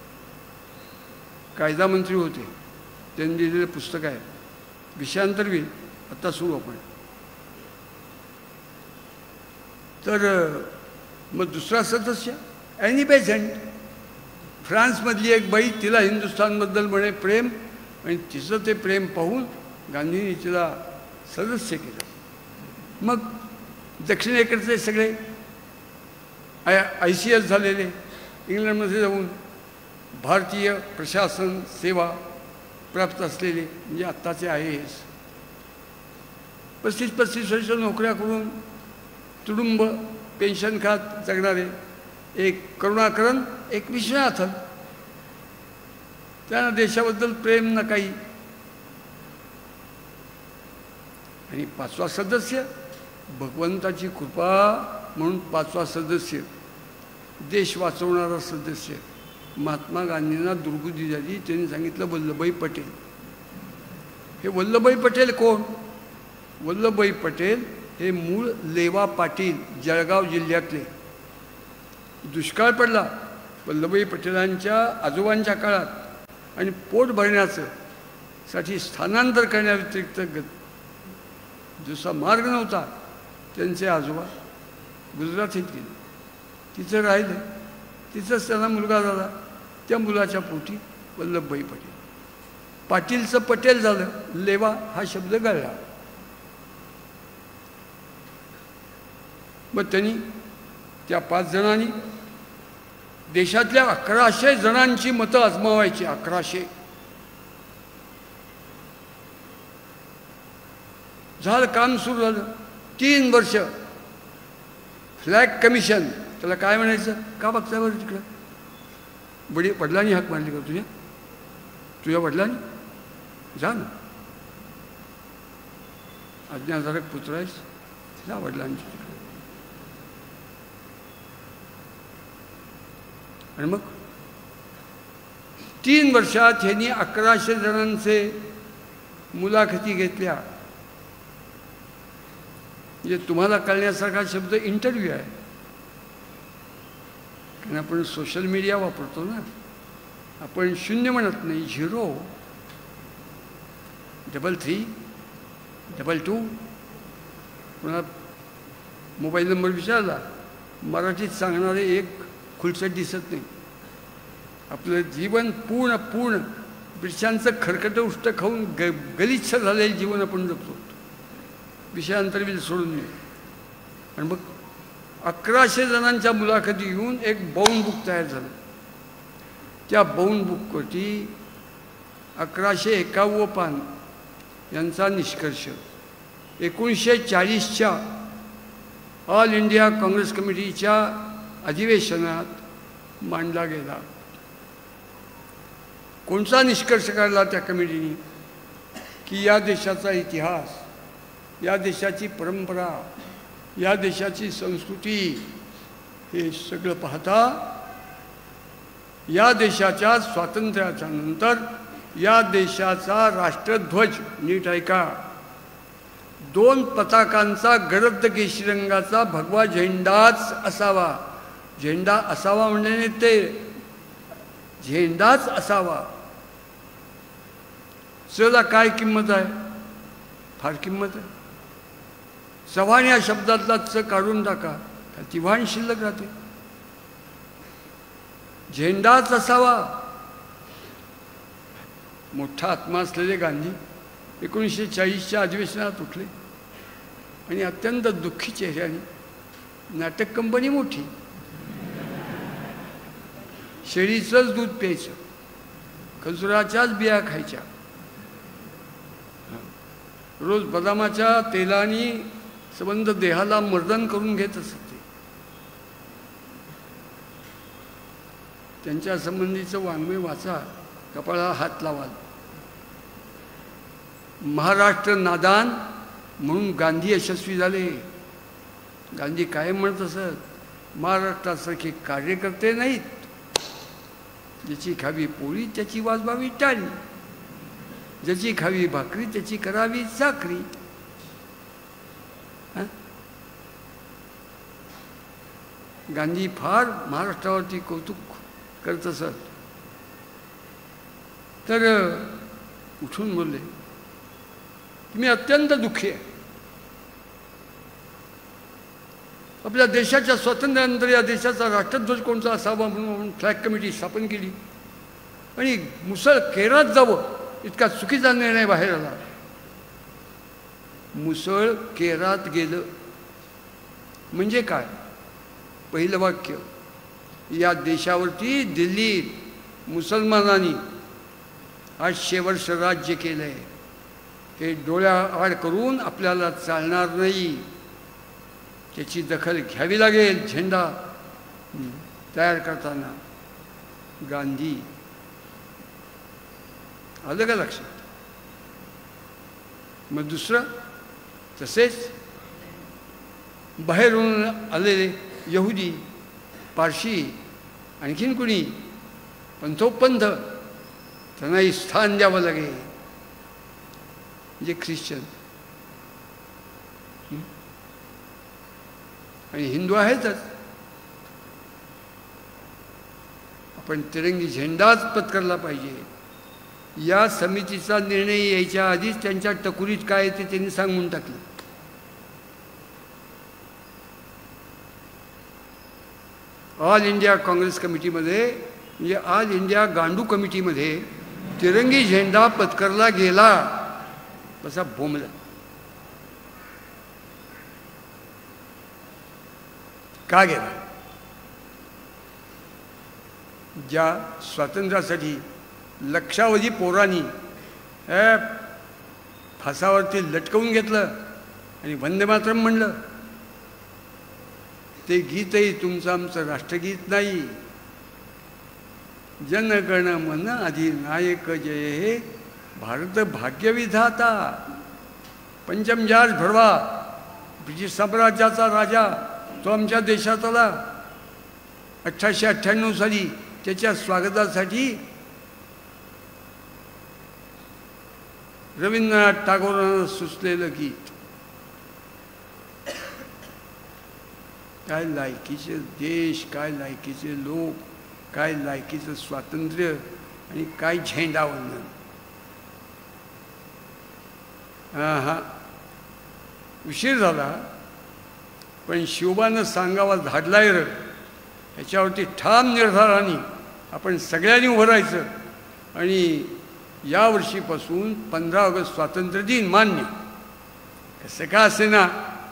कायदा मंत्री होते, त्यांनी लिहिलेलं पुस्तक आहे. विषयांतर होईल आत्ता सुरू आपण. तर मग दुसरा सदस्य ॲनी बेझंट, फ्रान्समधली एक बाई. तिला हिंदुस्थानबद्दल म्हणे प्रेम, आणि तिचं ते प्रेम पाहून गांधींनी तिला सदस्य केलं. मग दक्षिणेकडचे सगळे आय आय सी एस झालेले, इंग्लंडमध्ये जाऊन भारतीय प्रशासन सेवा प्राप्त असलेले, म्हणजे आत्ताचे आय ए एस, पस्तीस पस्तीस वर्ष नोकऱ्या करून तुडुंब पेन्शन खात जगणारे. एक करुणाकरन, एक विश्वनाथन. त्यांना देशाबद्दल प्रेम न काही. आणि पाचवा सदस्य भगवंताची कृपा म्हणून पाचवा सदस्य देश वाचवणारा सदस्य. महात्मा गांधींना दुर्बुद्धी झाली. त्यांनी सांगितलं वल्लभभाई पटेल. हे वल्लभभाई पटेल कोण? वल्लभभाई पटेल हे मूळ लेवा पाटील, जळगाव जिल्ह्यातले. दुष्काळ पडला वल्लभभाई पटेलांच्या आजोबांच्या काळात, आणि पोट भरण्याचं साठी स्थानांतर करण्याव्यतिरिक्त दुसरा मार्ग नव्हता. त्यांचे आजोबा गुजरातीत गेले, तिथं राहिले. तिथंच त्यांना मुलगा झाला. त्या मुलाच्या पोटी वल्लभभाई पटेल. पाटीलचं पटेल झालं, लेवा हा शब्द गळला. मग त्यांनी त्या पाच जणांनी देशातल्या अकराशे जणांची मतं आजमावायची. अकराशे झालं, काम सुरू झालं. तीन वर्ष फ्लॅग कमिशन, त्याला काय म्हणायचं? का बघता बरं तिकडं? वडी वडिलांनी हाक मारली का तुझ्या? तुझ्या वडिलांनी? जा ना, आज्ञाधारक पुत्र आहेस, जा वडिलांची तिकडे. आणि मग तीन वर्षात ह्यांनी अकराशे जणांचे मुलाखती घेतल्या. म्हणजे तुम्हाला कळण्यासारखा शब्द इंटरव्ह्यू आहे. कारण आपण सोशल मीडिया वापरतो ना. आपण शून्य म्हणत नाही, zero, double three, double two. पुन्हा मोबाईल नंबर विचारला, मराठीत सांगणारे एक खुलसट दिसत नाही. आपलं जीवन पूर्ण पूर्ण वृक्षांचं खरकटं उष्ट खाऊन ग गलिच्छ झालेलं जीवन आपण जगतो. विषयांतर्वील सोडून नये. आणि मग अकराशे जणांच्या मुलाखती घेऊन एक बाउंड बुक तयार झालं. त्या बाउंड बुकवरती अकराशे एकावन्न पान यांचा निष्कर्ष एकोणीसशे चाळीसच्या ऑल इंडिया काँग्रेस कमिटीच्या अधिवेशनात मांडला गेला. कोणता निष्कर्ष काढला त्या कमिटीने? की या देशाचा इतिहास, या देशाची परंपरा, या देशाची संस्कृती हे सगळं पाहता या देशाच्या स्वातंत्र्याच्या नंतर या देशाचा राष्ट्रध्वज, नीट ऐका, दोन पताकांचा गडद केशरी रंगाचा भगवा झेंडाच असावा. झेंडा असावा म्हणजे ते झेंडाच असावा. चला काय किंमत आहे? फार किंमत आहे. चव्हाण या शब्दातला च काढून टाका, तिव्हाण शिल्लक राहते. झेंडाच असावा. मोठा आत्मा असलेले गांधी एकोणीसशे चाळीसच्या अधिवेशनात उठले आणि अत्यंत दुःखी चेहऱ्याने, नाटक कंपनी मोठी, शेळीचंच दूध प्यायचं, खजुराच्याच बिया खायच्या, रोज बदामाच्या तेलाने संबंध देहाला मर्दन करून घेत असत. ते त्यांच्या संबंधीचं वाङ्मय वाचा, कपाळाला हात लावाल. महाराष्ट्र नादान म्हणून गांधी यशस्वी झाले. गांधी कायम म्हणत असत, महाराष्ट्रासारखे कार्यकर्ते नाहीत, ज्याची खावी पोळी त्याची वाजवावी टाळी, ज्याची खावी भाकरी त्याची करावी चाकरी. गांधी फार महाराष्ट्रावरती कौतुक करत असत. तर उठून बोलले की मी अत्यंत दुःखी आहे. आपल्या देशाच्या स्वातंत्र्यानंतर या देशाचा राष्ट्रध्वज कोणता असावा म्हणून फ्लॅग कमिटी स्थापन केली आणि मुसळ केरात जावं इतका चुकीचा निर्णय बाहेर आला. मुसळ केरात गेलं म्हणजे काय? पहिलं वाक्य, या देशावरती दिल्लीत मुसलमानांनी आठशे वर्ष राज्य केलंय, हे डोळ्याआड करून आपल्याला चालणार नाही, त्याची दखल घ्यावी लागेल. झेंडा तयार करताना गांधी, आलं का लक्षात? मग दुसरं, तसेच बाहेरून आलेले यहुदी, पारशी, आणखीन कुणी पंथोपंथ, त्यांनाही स्थान द्यावं लागेल. म्हणजे ख्रिश्चन आणि हिंदू आहेतच. आपण तिरंगी झेंडाच पत्करला पाहिजे. या समितीचा निर्णय यायच्या आधीच त्यांच्या टकुरीत काय ते त्यांनी सांगून टाकलं. ऑल इंडिया काँग्रेस कमिटीमध्ये, म्हणजे ऑल इंडिया गांडू कमिटीमध्ये तिरंगी झेंडा पत्करला गेला. बसा बोंबला. का गेला? ज्या स्वातंत्र्यासाठी लक्षावधी पोरांनी हे फासावरती लटकवून घेतलं आणि वंदे मातरम म्हणलं, ते गीतही तुमचं आमचं राष्ट्रगीत नाही. जनगण मन अधिनायक जय हे भारत भाग्यविधाता. पंचम जॉर्ज भडवा, ब्रिटिश साम्राज्याचा राजा, तो आमच्या देशात आला अठराशे अठ्ठ्याण्णव साली. त्याच्या स्वागतासाठी रवींद्रनाथ टागोरांना सुचलेलं गीत. काय लायकीचे देश, काय लायकीचे लोक, काय लायकीचं स्वातंत्र्य आणि काय झेंडावंदन. हां हां उशीर झाला, पण शिवबानं सांगावा धाडलाय र. ह्याच्यावरती ठाम निर्धाराने आपण सगळ्यांनी उभं राहायचं आणि यावर्षीपासून पंधरा ऑगस्ट स्वातंत्र्य दिन मान्य. कसं का असे ना,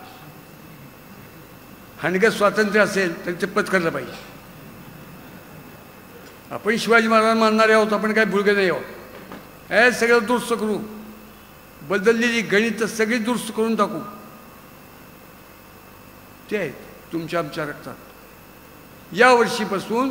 हाणगत स्वातंत्र्य असेल तर ते पत्करलं पाहिजे. आपण शिवाजी महाराज मानणारे आहोत, आपण काय भुलगे नाही आहोत. हे सगळं दुरुस्त करू, बदललेली गणितं सगळी दुरुस्त करून टाकू. ते आहेत तुमच्या आमच्या रक्तात. या वर्षीपासून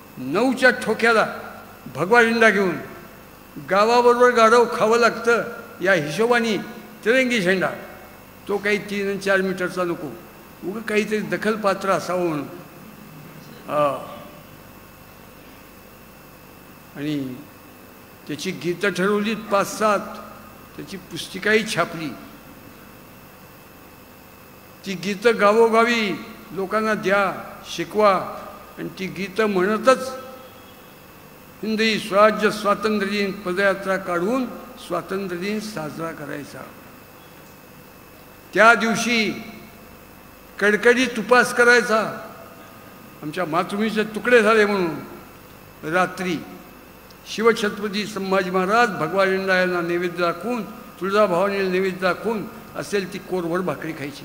नऊच्या ठोक्याला भगवा झेंडा घेऊन गावाबरोबर गाढव खावं लागतं या हिशोबाने तिरंगी झेंडा तो काही तीन आणि चार मीटरचा नको, उगं काहीतरी दखलपात्र असावं म्हणून. आणि त्याची गीतं ठरवलीत पाच सात, त्याची पुस्तिकाही छापली. ती गीतं गावोगावी लोकांना द्या, शिकवा, आणि ती गीतं म्हणतच हिंदी स्वराज्य स्वातंत्र्य दिन पदयात्रा काढून स्वातंत्र्य दिन साजरा करायचा. त्या दिवशी कडकडीत उपास करायचा. आमच्या मातृभूमीचे तुकडे झाले म्हणून रात्री शिवछत्रपती संभाजी महाराज भगवा झेंडा यांना नैवेद्य दाखवून, तुळजाभवानीला नैवेद्य दाखवून असेल ती कोरभर भाकरी खायची.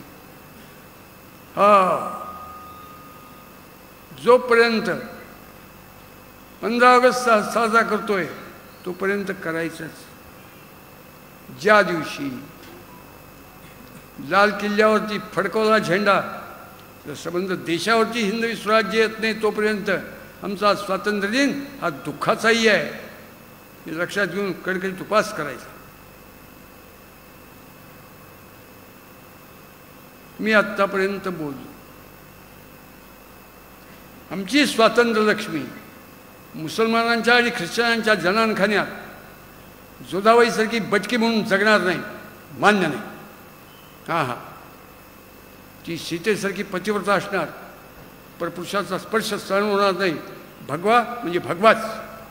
हा जोपर्यंत पंधरा ऑगस्ट सा साजरा करतोय तोपर्यंत करायचंच. ज्या दिवशी लाल किल्ल्यावरती फडकवला झेंडा, तर संबंध देशावरती हिंदवी स्वराज्य येत नाही तोपर्यंत आमचा स्वातंत्र्य दिन हा दुःखाचाही आहे. हे लक्षात घेऊन कडकडीत उपास करायचा. मी आत्तापर्यंत बोललो. आमची स्वातंत्र्य लक्ष्मी मुसलमानांच्या आणि ख्रिश्चनांच्या जनानखान्यात जोधाबाईसारखी बटकी म्हणून जगणार नाही, मान्य नाही. हां हां ती सीतेसारखी पतिव्रता असणार, परपुरुषाचा स्पर्श सहन होणार नाही. भगवा म्हणजे भगवाच.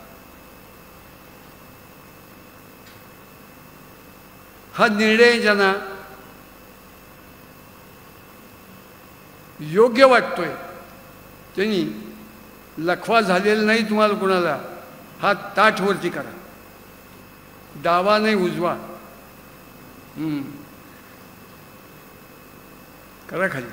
हा निर्णय ज्यांना योग्य वाटतोय त्यांनी लखवा झालेला नाही तुम्हाला कोणाला, हा ताठवरती करा, डावा नाही उजवा. करा खाली.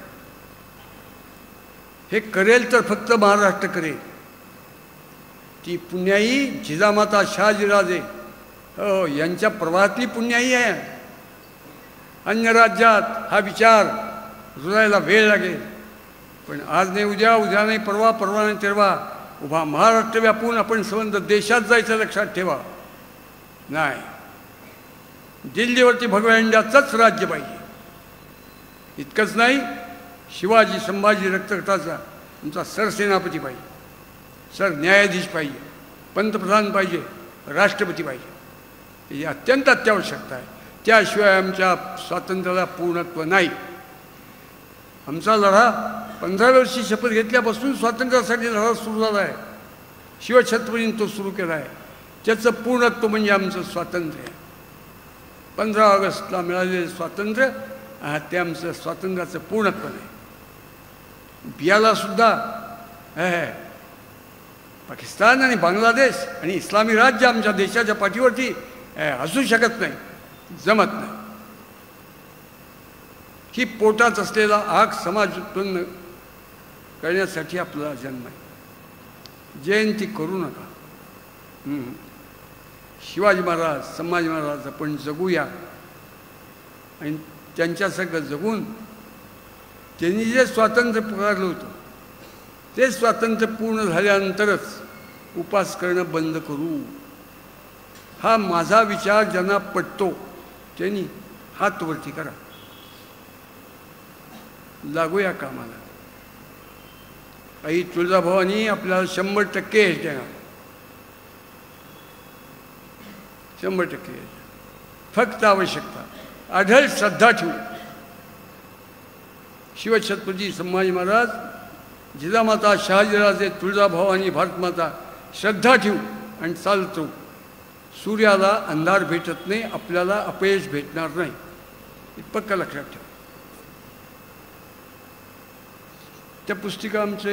हे करेल तर फक्त महाराष्ट्र करेल. ती पुण्याई जिजामाता शहाजीराजे हो यांच्या प्रवाहातली पुण्याई आहे. अन्य राज्यात हा विचार रुजायला वेळ लागेल, पण आज नाही उद्या, उद्या नाही परवा, परवा नाही तेरवा उभा महाराष्ट्र व्यापून आपण संबंध देशात जायचं लक्षात ठेवा. नाही, दिल्लीवरती भगव्या झेंड्याचंच राज्य पाहिजे. इतकंच नाही, शिवाजी संभाजी रक्तकटाचा आमचा सरसेनापती पाहिजे, सर न्यायाधीश पाहिजे, पंतप्रधान पाहिजे, राष्ट्रपती पाहिजे. ही अत्यंत अत्यावश्यकता आहे. त्याशिवाय आमच्या स्वातंत्र्याला पूर्णत्व नाही. आमचा लढा पंधरा वर्षी शपथ घेतल्यापासून स्वातंत्र्यासाठी लढा सुरू झाला आहे. शिवछत्रपतींनी तो सुरू केला आहे. त्याचं पूर्णत्व म्हणजे आमचं स्वातंत्र्य. पंधरा ऑगस्टला मिळालेलं स्वातंत्र्य ते आमचं स्वातंत्र्याचं पूर्णत्व नाही. बियालासुद्धा पाकिस्तान आणि बांगलादेश आणि इस्लामी राज्य आमच्या देशाच्या पाठीवरती असू शकत नाही, जमत नाही. ही पोटात असलेला आग समाज उत्पन्न करण्यासाठी आपला जन्म आहे. जयंती करू नका. शिवाजी महाराज संभाजी महाराज आपण जगूया, आणि त्यांच्यासारखं जगून त्यांनी जे स्वातंत्र्य पुकारलं होतं ते स्वातंत्र्य पूर्ण झाल्यानंतरच उपास करणं बंद करू. हा माझा विचार ज्यांना पटतो त्यांनी हात वरती करा. लागूया कामाला. आई तुळजाभवानी आपल्याला शंभर टक्के हे देणार, शंभर टक्के. फक्त आवश्यकता अढळ श्रद्धा ठेवू. शिवछत्रपती संभाजी महाराज, जिजामाता शहाजीराजे, तुळजाभवानी, भारतमाता श्रद्धा ठेवू आणि चालतो. सूर्याला अंधार भेटत नाही, आपल्याला अपयश भेटणार नाही, हे पक्का लक्षात ठेवा. त्या पुस्तिका आमचे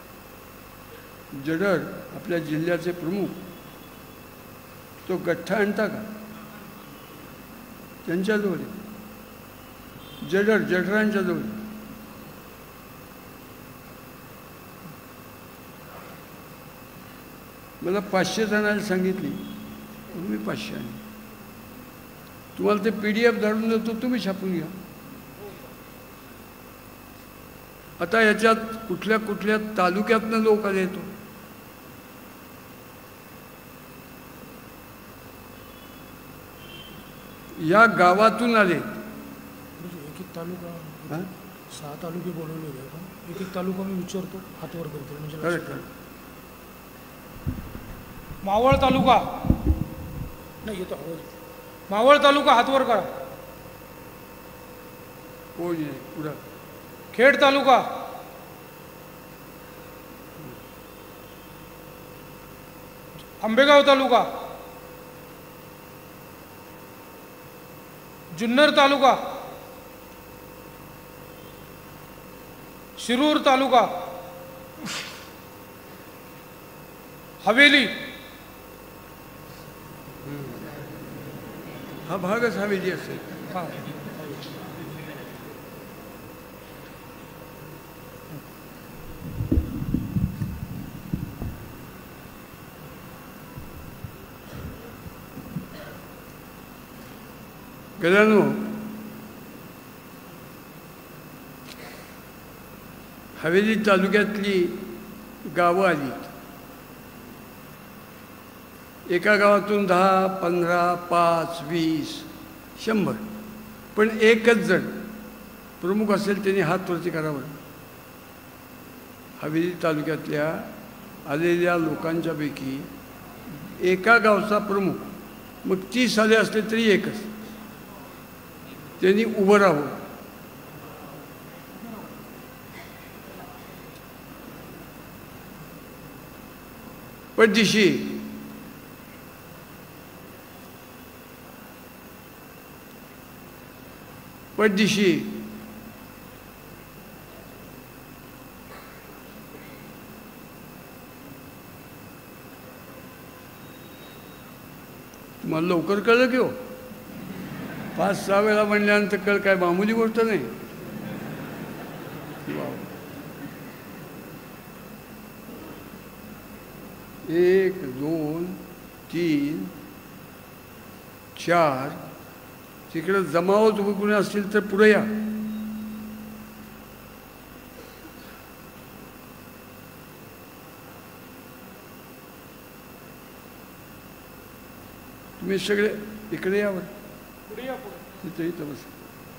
जडर आपल्या जिल्ह्याचे प्रमुख तो गठ्ठा आणता का त्यांच्याजवळ, जडर जडरांच्या जवळ. मला पाचशे जणांना सांगितली, मी पाचशे आणि तुम्हाला ते पी डी एफ धाडून देतो, तुम्ही छापून घ्या. आता याच्यात कुठल्या कुठल्या तालुक्यातनं लोक आले येतो. या गावातून आले. एक एक तालुका हां सहा तालुके बोलवले होते का? एक एक तालुका मी विचारतो, हातवर करतो म्हणजे खरं लक्षात खरं. राहील. मावळ तालुका नाही येतो आवाज. मावळ तालुका हातवर करा. कोण आहे पुढं? खेड तालुका, आंबेगाव तालुका, जुन्नर तालुका, शिरूर तालुका, हवेली, हा भागच हवेली असेल. हां गजानो, हवेली तालुक्यातली गावं आली. एका गावातून दहा पंधरा पाच वीस शंभर, पण एकच जण प्रमुख असेल त्यांनी हात वरती करावं. हवेली तालुक्यातल्या आलेल्या लोकांच्यापैकी एका गावचा प्रमुख, मग तीस आले असले तरी एकच, त्यांनी उभं राहावं. पटदिशी पटदिशी तुम्हाला लवकर कळलं की हो? पाच सहा वेळा म्हणल्यानंतर कळ काय मामूली गोष्ट नाही. एक दोन तीन चार, तिकडे जमावत उभे कोणी असतील तर पुढे या. तुम्ही सगळे इकडे यावर, तिथे इथं बस.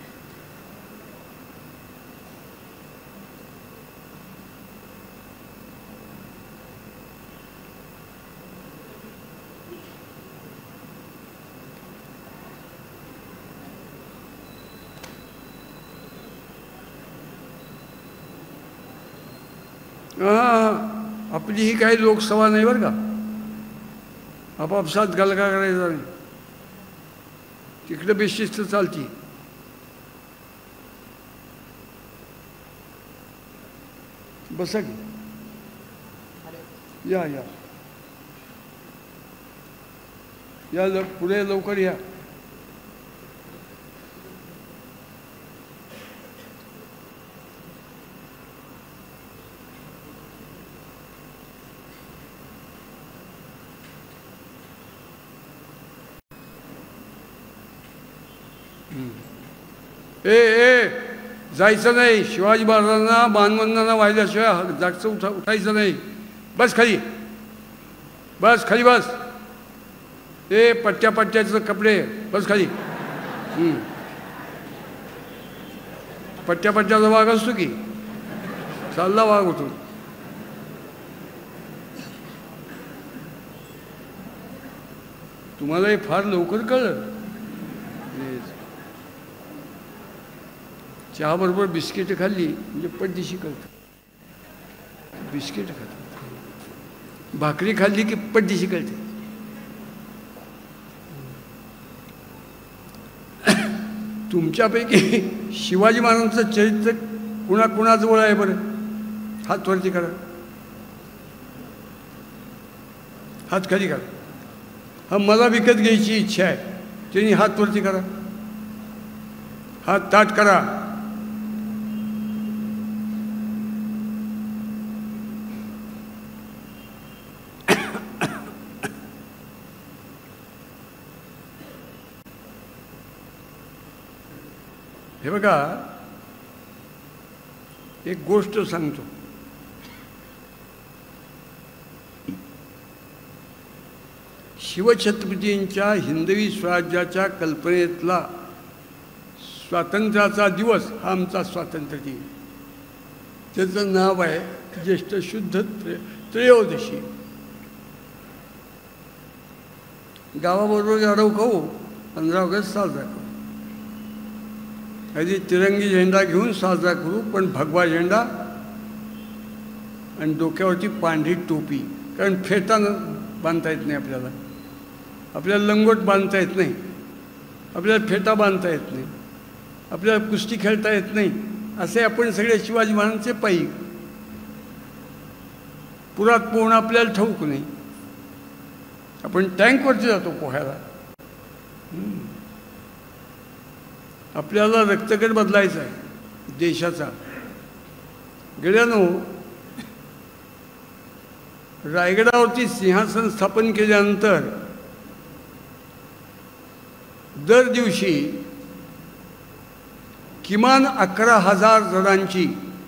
हां, आपली ही काही लोकसभा नाही बरं का. आपापसात गलका करायचा नाही, तिकडे बेशिस्त चालती. बसा की, या या या ल पुढे लवकर या. ए ए जायचं नाही. शिवाजी महाराजांना मानवंदना वाहिल्याशिवाय जागचं उठा उठायचं नाही. बस खाली, बस खाली बस. ए पट्ट्या पट्ट्याचं कपडे, बस खाली. पट्ट्या पट्ट्याचा वाघ असतो की, चालला वाघ उठून. तुम्हाला हे फार लवकर कळलं. चहाबरोबर बिस्किटं खाल्ली म्हणजे पटदिशी कळतं. बिस्किटं खातात, भाकरी खाल्ली की पटदिशी कळते. तुमच्यापैकी शिवाजी महाराजांचं चरित्र कुणा कुणाजवळ आहे बरं? हात वरती करा, हात खाली करा. हा मला विकत घ्यायची इच्छा आहे, त्यांनी हात वरती करा, हात ताट करा. हे बघा, एक गोष्ट सांगतो. शिवछत्रपतींच्या हिंदवी स्वराज्याच्या कल्पनेतला स्वातंत्र्याचा दिवस हा आमचा स्वातंत्र्य दिन. त्याचं नाव आहे ज्येष्ठ शुद्ध त्रे त्रयोदशी. गावाबरोबर गाडव खाऊ पंधरा ऑगस्ट साजरा करू. कधी तिरंगी झेंडा घेऊन साजरा करू, पण भगवा झेंडा आणि डोक्यावरती पांढरी टोपी. कारण फेटा बांधता येत नाही आपल्याला, आपल्याला लंगोट बांधता येत नाही, आपल्याला फेटा बांधता येत नाही, आपल्याला कुस्ती खेळता येत नाही. असे आपण सगळे शिवाजी महाराजांचे पायी. पुरात पोहणं आपल्याला ठाऊक नाही, आपण टँकवरती जातो पोहायला. आपल्याला रक्तगट बदलायचा आहे देशाचा. गेल्यानो रायगडावरती सिंहासन स्थापन केल्यानंतर दर दिवशी किमान अकरा हजार जणांची,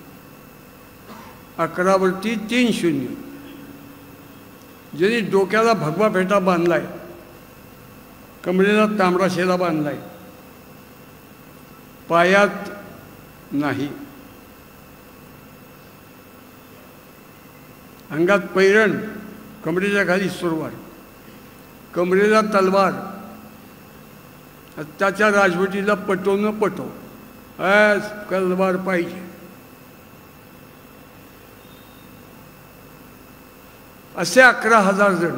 अकरावरती तीन शून्य, ज्यांनी डोक्याला भगवा फेटा बांधलाय, कमरेला तांबडा शेला बांधलाय, पायात नाही, अंगात पैरण, कमरेच्या खाली सुरवार, कमरेला तलवार. आत्ताच्या राजवटीला पटो न पटो आज तलवार पाहिजे. असे अकरा हजार जण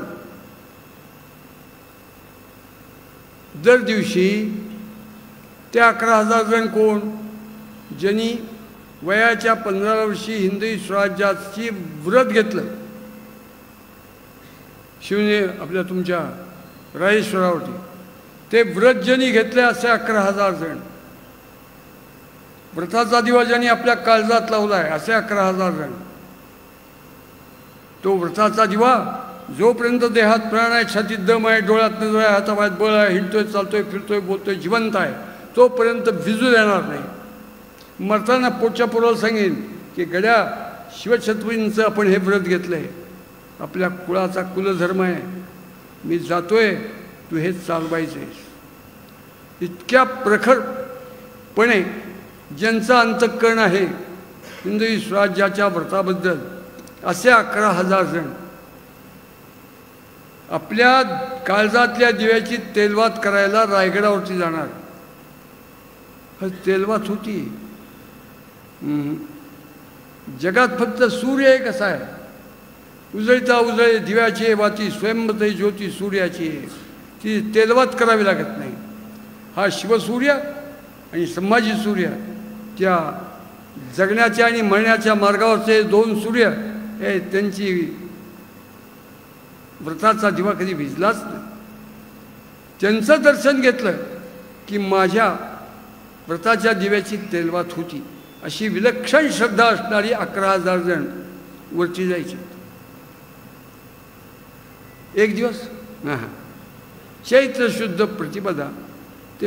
दर दिवशी. ते अकरा हजार जण कोण? ज्यांनी वयाच्या पंधरा वर्षी हिंदवी स्वराज्याची व्रत घेतलं शिवने आपल्या तुमच्या राजेश्वरावरती. ते व्रत ज्यांनी घेतले असे अकरा हजार जण. व्रताचा दिवा ज्यांनी आपल्या काळजात लावला आहे असे अकरा हजार जण. तो व्रताचा दिवा जोपर्यंत देहात प्राण आहे, छातीत दम आहे, डोळ्यात नजर आहे, हातापायात बळ आहे, हिंडतोय, चालतोय, फिरतोय, बोलतोय, जिवंत आहे, तोपर्यंत भिजू देणार नाही. मरताना पोटच्या पोराला सांगेन की गड्या शिवछत्रपतींचं आपण हे व्रत घेतलं आहे, आपल्या कुळाचा कुलधर्म आहे, मी जातोय, तू हेच चालवायचं आहेस. इतक्या प्रखरपणे ज्यांचं अंतःकरण आहे हिंदवी स्वराज्याच्या व्रताबद्दल, असे अकरा हजार जण आपल्या काळजातल्या दिव्याची तेलवात करायला रायगडावरती जाणार. तेलवात होती. जगात फक्त सूर्य एक असा आहे, उजळता उजळे दिव्याची वाती, स्वयंभूत ज्योती सूर्याची, ती तेलवात करावी लागत नाही. हा शिवसूर्य आणि संभाजी सूर्य, त्या जगण्याच्या आणि मरण्याच्या मार्गावरचे दोन सूर्य, हे त्यांची व्रताचा दिवा कधी विझलाच नाही. त्यांचं दर्शन घेतलं की माझ्या व्रताच्या दिव्याची तेलवात होती. अशी विलक्षण श्रद्धा असणारी अकरा हजार जण वरती जायचे. एक दिवस हां हां चैत्र शुद्ध प्रतिपदा ते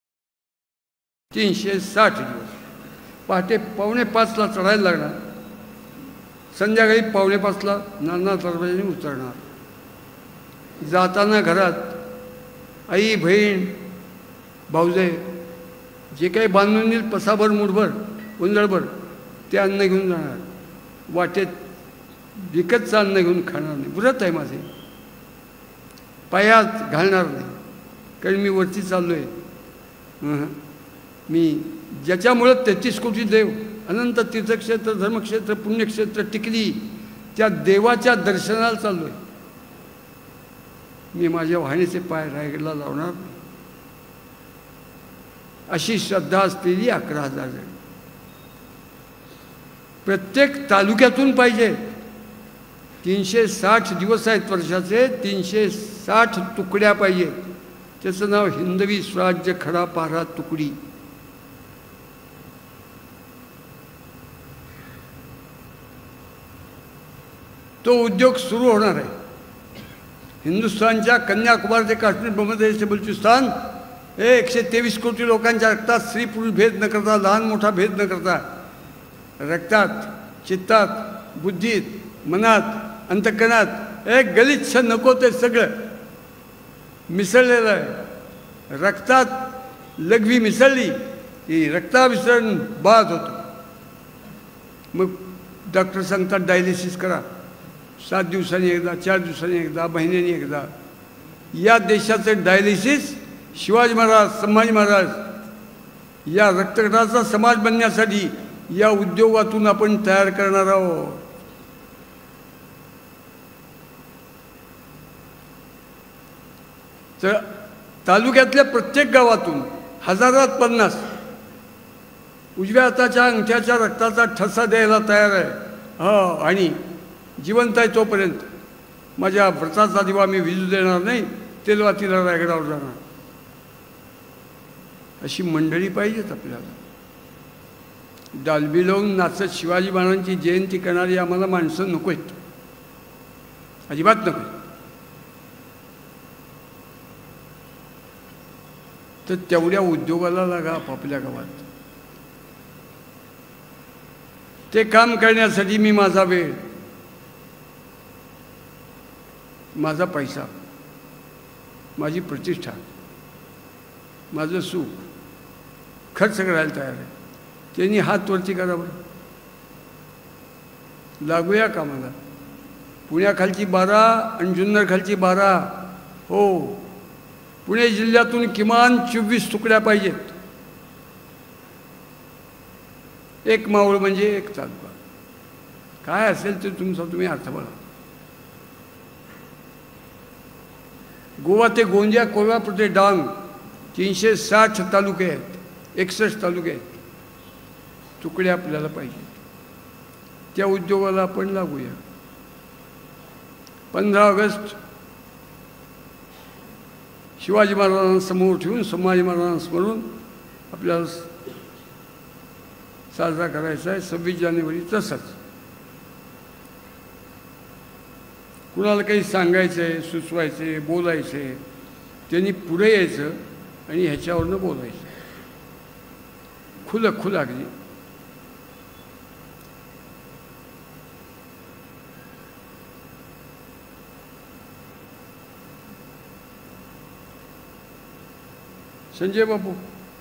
तीनशे साठ दिवस. पहाटे पावणे पाचला चढायला लागणार, संध्याकाळी पावणे पाचला नाना दरवाजाने उतरणार. जाताना घरात आई, बहीण, भाऊजे जे काही बांधून येईल पसाभर मुठभर उंदळभर ते अन्न घेऊन जाणार. वाटेत विकतचं अन्न घेऊन खाणार नाही. व्रत आहे माझे. पायात घालणार नाही, कारण मी वरती चाललो आहे. मी ज्याच्यामुळं तेहतीस कोटी देव, अनंत तीर्थक्षेत्र, धर्मक्षेत्र, पुण्यक्षेत्र टिकली, त्या देवाच्या दर्शनाला चाललो आहे. मी माझ्या वाहनेचे पाय रायगडला लावणार नाही. अशी श्रद्धा असलेली अकरा हजार जण प्रत्येक तालुक्यातून पाहिजे. तीनशे साठ दिवस आहेत वर्षाचे, तीनशे साठ तुकड्या पाहिजेत. त्याचं नाव हिंदवी स्वराज्य खडा पारा तुकडी. तो उद्योग सुरू होणार आहे. हिंदुस्थानच्या कन्याकुमारी ते काश्मीर, ब्रह्मदेश ते बलुचिस्तान, हे एकशे तेवीस कोटी लोकांच्या रक्तात स्त्री पुरुष भेद न करता, लहान मोठा भेद न करता, रक्तात, चित्तात, बुद्धीत, मनात, अंतःकरणात एक गलिच्छ नको ते सगळं मिसळलेलं आहे. रक्तात लघवी मिसळली की रक्ताभिसरण बाद होतं. मग डॉक्टर सांगतात डायलिसिस करा, सात दिवसांनी एकदा, चार दिवसांनी एकदा, महिन्यानी एकदा. या देशाचं डायलिसिस शिवाजी महाराज, संभाजी महाराज या रक्तगटाचा समाज बनण्यासाठी या उद्योगातून आपण तयार करणार आहोत. तर तालुक्यातल्या प्रत्येक गावातून हजारात पन्नास उजव्या हाताच्या अंगठ्याच्या रक्ताचा ठसा द्यायला तयार आहे. हो, आणि जिवंत आहे तोपर्यंत माझ्या व्रताचा दिवा मी विजू देणार नाही, तेलवातीला रायगडावर जाणार. अशी मंडळी पाहिजेत आपल्याला. डालबी लावून नाचत शिवाजी महाराजांची जयंती करणारी आम्हाला माणसं नको आहेत, अजिबात नको. तर तेवढ्या उद्योगाला लागा आपापल्या गावात. ते काम करण्यासाठी मी माझा वेळ, माझा पैसा, माझी प्रतिष्ठा, माझं सुख खर्च करायला तयार आहे. त्यांनी हात वरती करावं, लागूया कामाला. पुण्याखालची बारा आणि जुन्नरखालची बारा. हो, पुणे जिल्ह्यातून किमान चोवीस तुकड्या पाहिजेत. एक मावळ म्हणजे एक तालुका. काय असेल ते तुमचा तुम्ही अर्थ बघा. गोवा ते गोंदिया, कोल्हापूर ते डांग तीनशे साठ तालुके आहेत, एकसष्ट तालुके आहेत. तुकडे आपल्याला पाहिजेत. त्या उद्योगाला आपण लागूया. पंधरा ऑगस्ट शिवाजी महाराजांना समोर ठेवून, संभाजी महाराजांना स्मरून आपल्याला साजरा करायचा आहे. सव्वीस जानेवारी तसंच. कुणाला काही सांगायचं आहे, सुचवायचं आहे, बोलायचं आहे, त्यांनी पुढे यायचं आणि ह्याच्यावरनं बोलायचं खुलं खुलं अगदी. संजय बापू,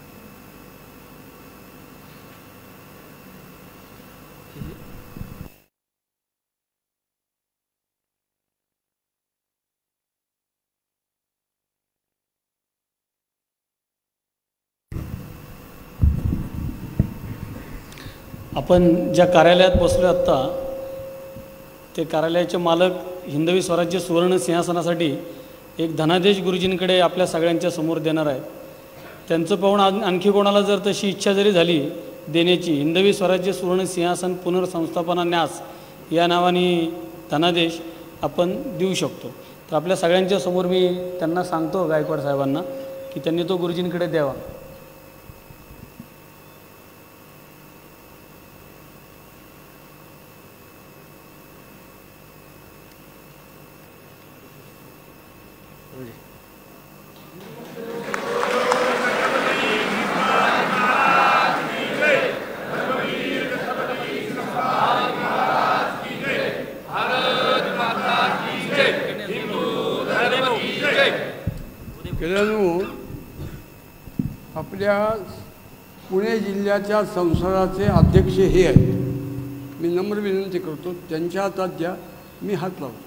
आपण ज्या कार्यालयात बसलो आत्ता, ते कार्यालयाचे मालक हिंदवी स्वराज्य सुवर्ण सिंहासनासाठी एक धनादेश गुरुजींकडे आपल्या सगळ्यांच्या समोर देणार आहेत. त्यांचं पाहून आण आणखी कोणाला जर तशी इच्छा जरी झाली देण्याची, हिंदवी स्वराज्य सुवर्ण सिंहासन पुनर्संस्थापना न्यास या नावाने धनादेश आपण देऊ शकतो. तर आपल्या सगळ्यांच्या समोर मी त्यांना सांगतो, गायकवाड साहेबांना, की त्यांनी तो गुरुजींकडे द्यावा. आपल्या पुणे जिल्ह्याच्या संसदाचे अध्यक्ष हे आहेत. मी नम्र विनंती करतो, त्यांच्या हातात द्या, मी हात लावतो.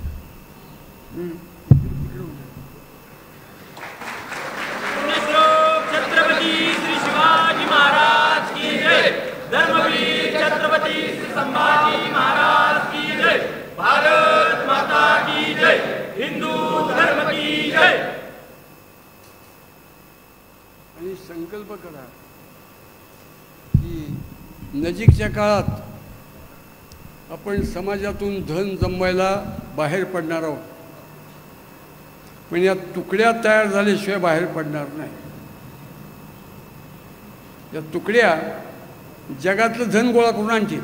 छत्रपती श्री शिवाजी महाराज की जय. धर्मवीर छत्रपती श्री संभाजी महाराज की जय. भारत माता की जय. हिंदू धर्म की जय. आणि संकल्प करा की नजीकच्या काळात आपण समाजातून धन जमवायला बाहेर पडणार आहोत, पण या तुकड्या तयार झाल्याशिवाय बाहेर पडणार नाही. या तुकड्या जगातलं धन गोळा करून आणतील.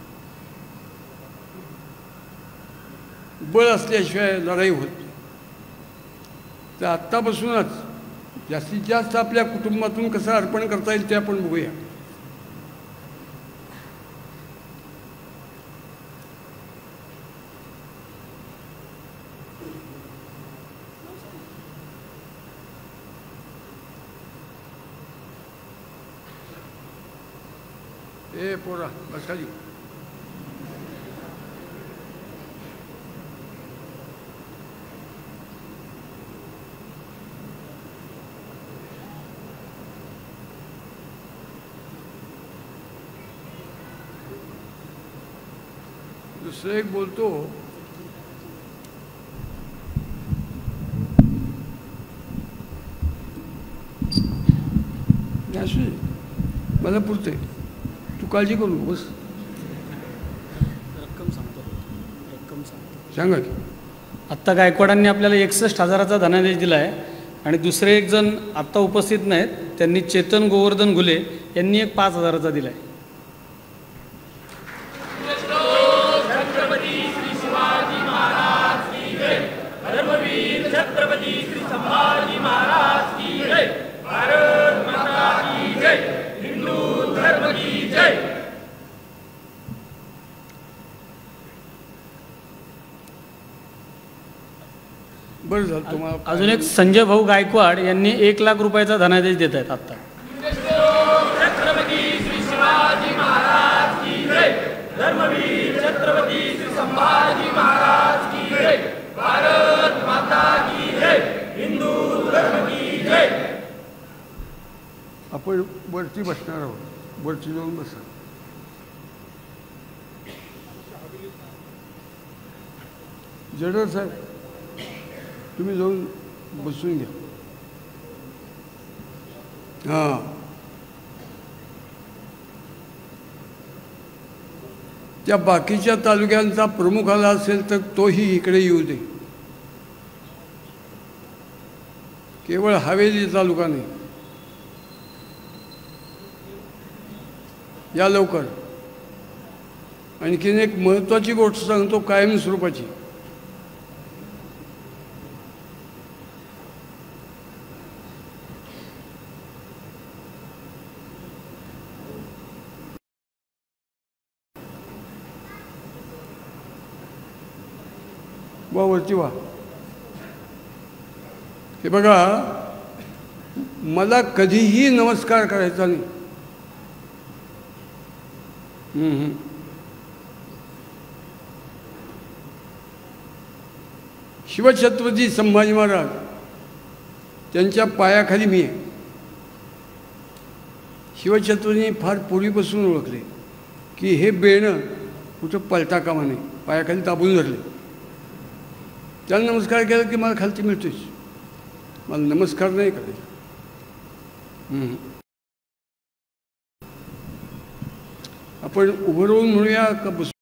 बळ असल्याशिवाय लढाई होत नाही. तर आत्तापासूनच जास्तीत जास्त आपल्या कुटुंबातून कसं अर्पण करता येईल ते आपण बघूया. ए पोरा बस खाली. दुसरं एक बोलतो, असू दे, मला पुरते, तू काळजी करू नको, बस. रक्कम सांगतो रक्कम सांगतो सांगा की. आत्ता गायकवाडांनी आपल्याला एकसष्ट हजाराचा धनादेश दिला आहे आणि दुसरे एक जण आत्ता उपस्थित नाहीत, त्यांनी चेतन गोवर्धन घुले यांनी एक पाच हजाराचा दिला आहे. छत्रपती श्री शिवाजी महाराज की जय. धर्मवीर छत्रपती श्री संभाजी महाराज की जय. भारत माता की जय. हिंदू धर्म की जय. बरं झालं तुम्हाला. अजून एक संजय भाऊ गायकवाड यांनी एक लाख रुपयाचा धनादेश देत आहेत आत्ता. छत्रपती श्री शिवाजी महाराज की जय. धर्मवीर छत्रपती श्री संभाजी महाराज की जय. भारत माता की जय. हिंदू धर्म की जय. आपण वरती बसणार आहोत, वरती जाऊन बसा. जडर साहेब तुम्ही जाऊन बसून घ्या. हां, त्या बाकीच्या तालुक्यांचा प्रमुख आला असेल तर तोही इकडे येऊ दे. केवळ हवेली तालुका नाही. या लवकर. आणखीन एक महत्त्वाची गोष्ट सांगतो, कायमस्वरूपाची. वा वरती वा. हे बघा, मला कधीही नमस्कार करायचा नाही. हम्म, हम्म. शिवछत्रपती संभाजी महाराज त्यांच्या पायाखाली मी आहे. शिवछत्रपतींनी फार पूर्वीपासून ओळखले की हे बेणं कुठं पलटा कामा नये, पायाखाली दाबून धरले. त्याला नमस्कार केला की मला खालती मिळतोच. मला नमस्कार नाही करायचा. आपण उभं राहून म्हणूया का बस.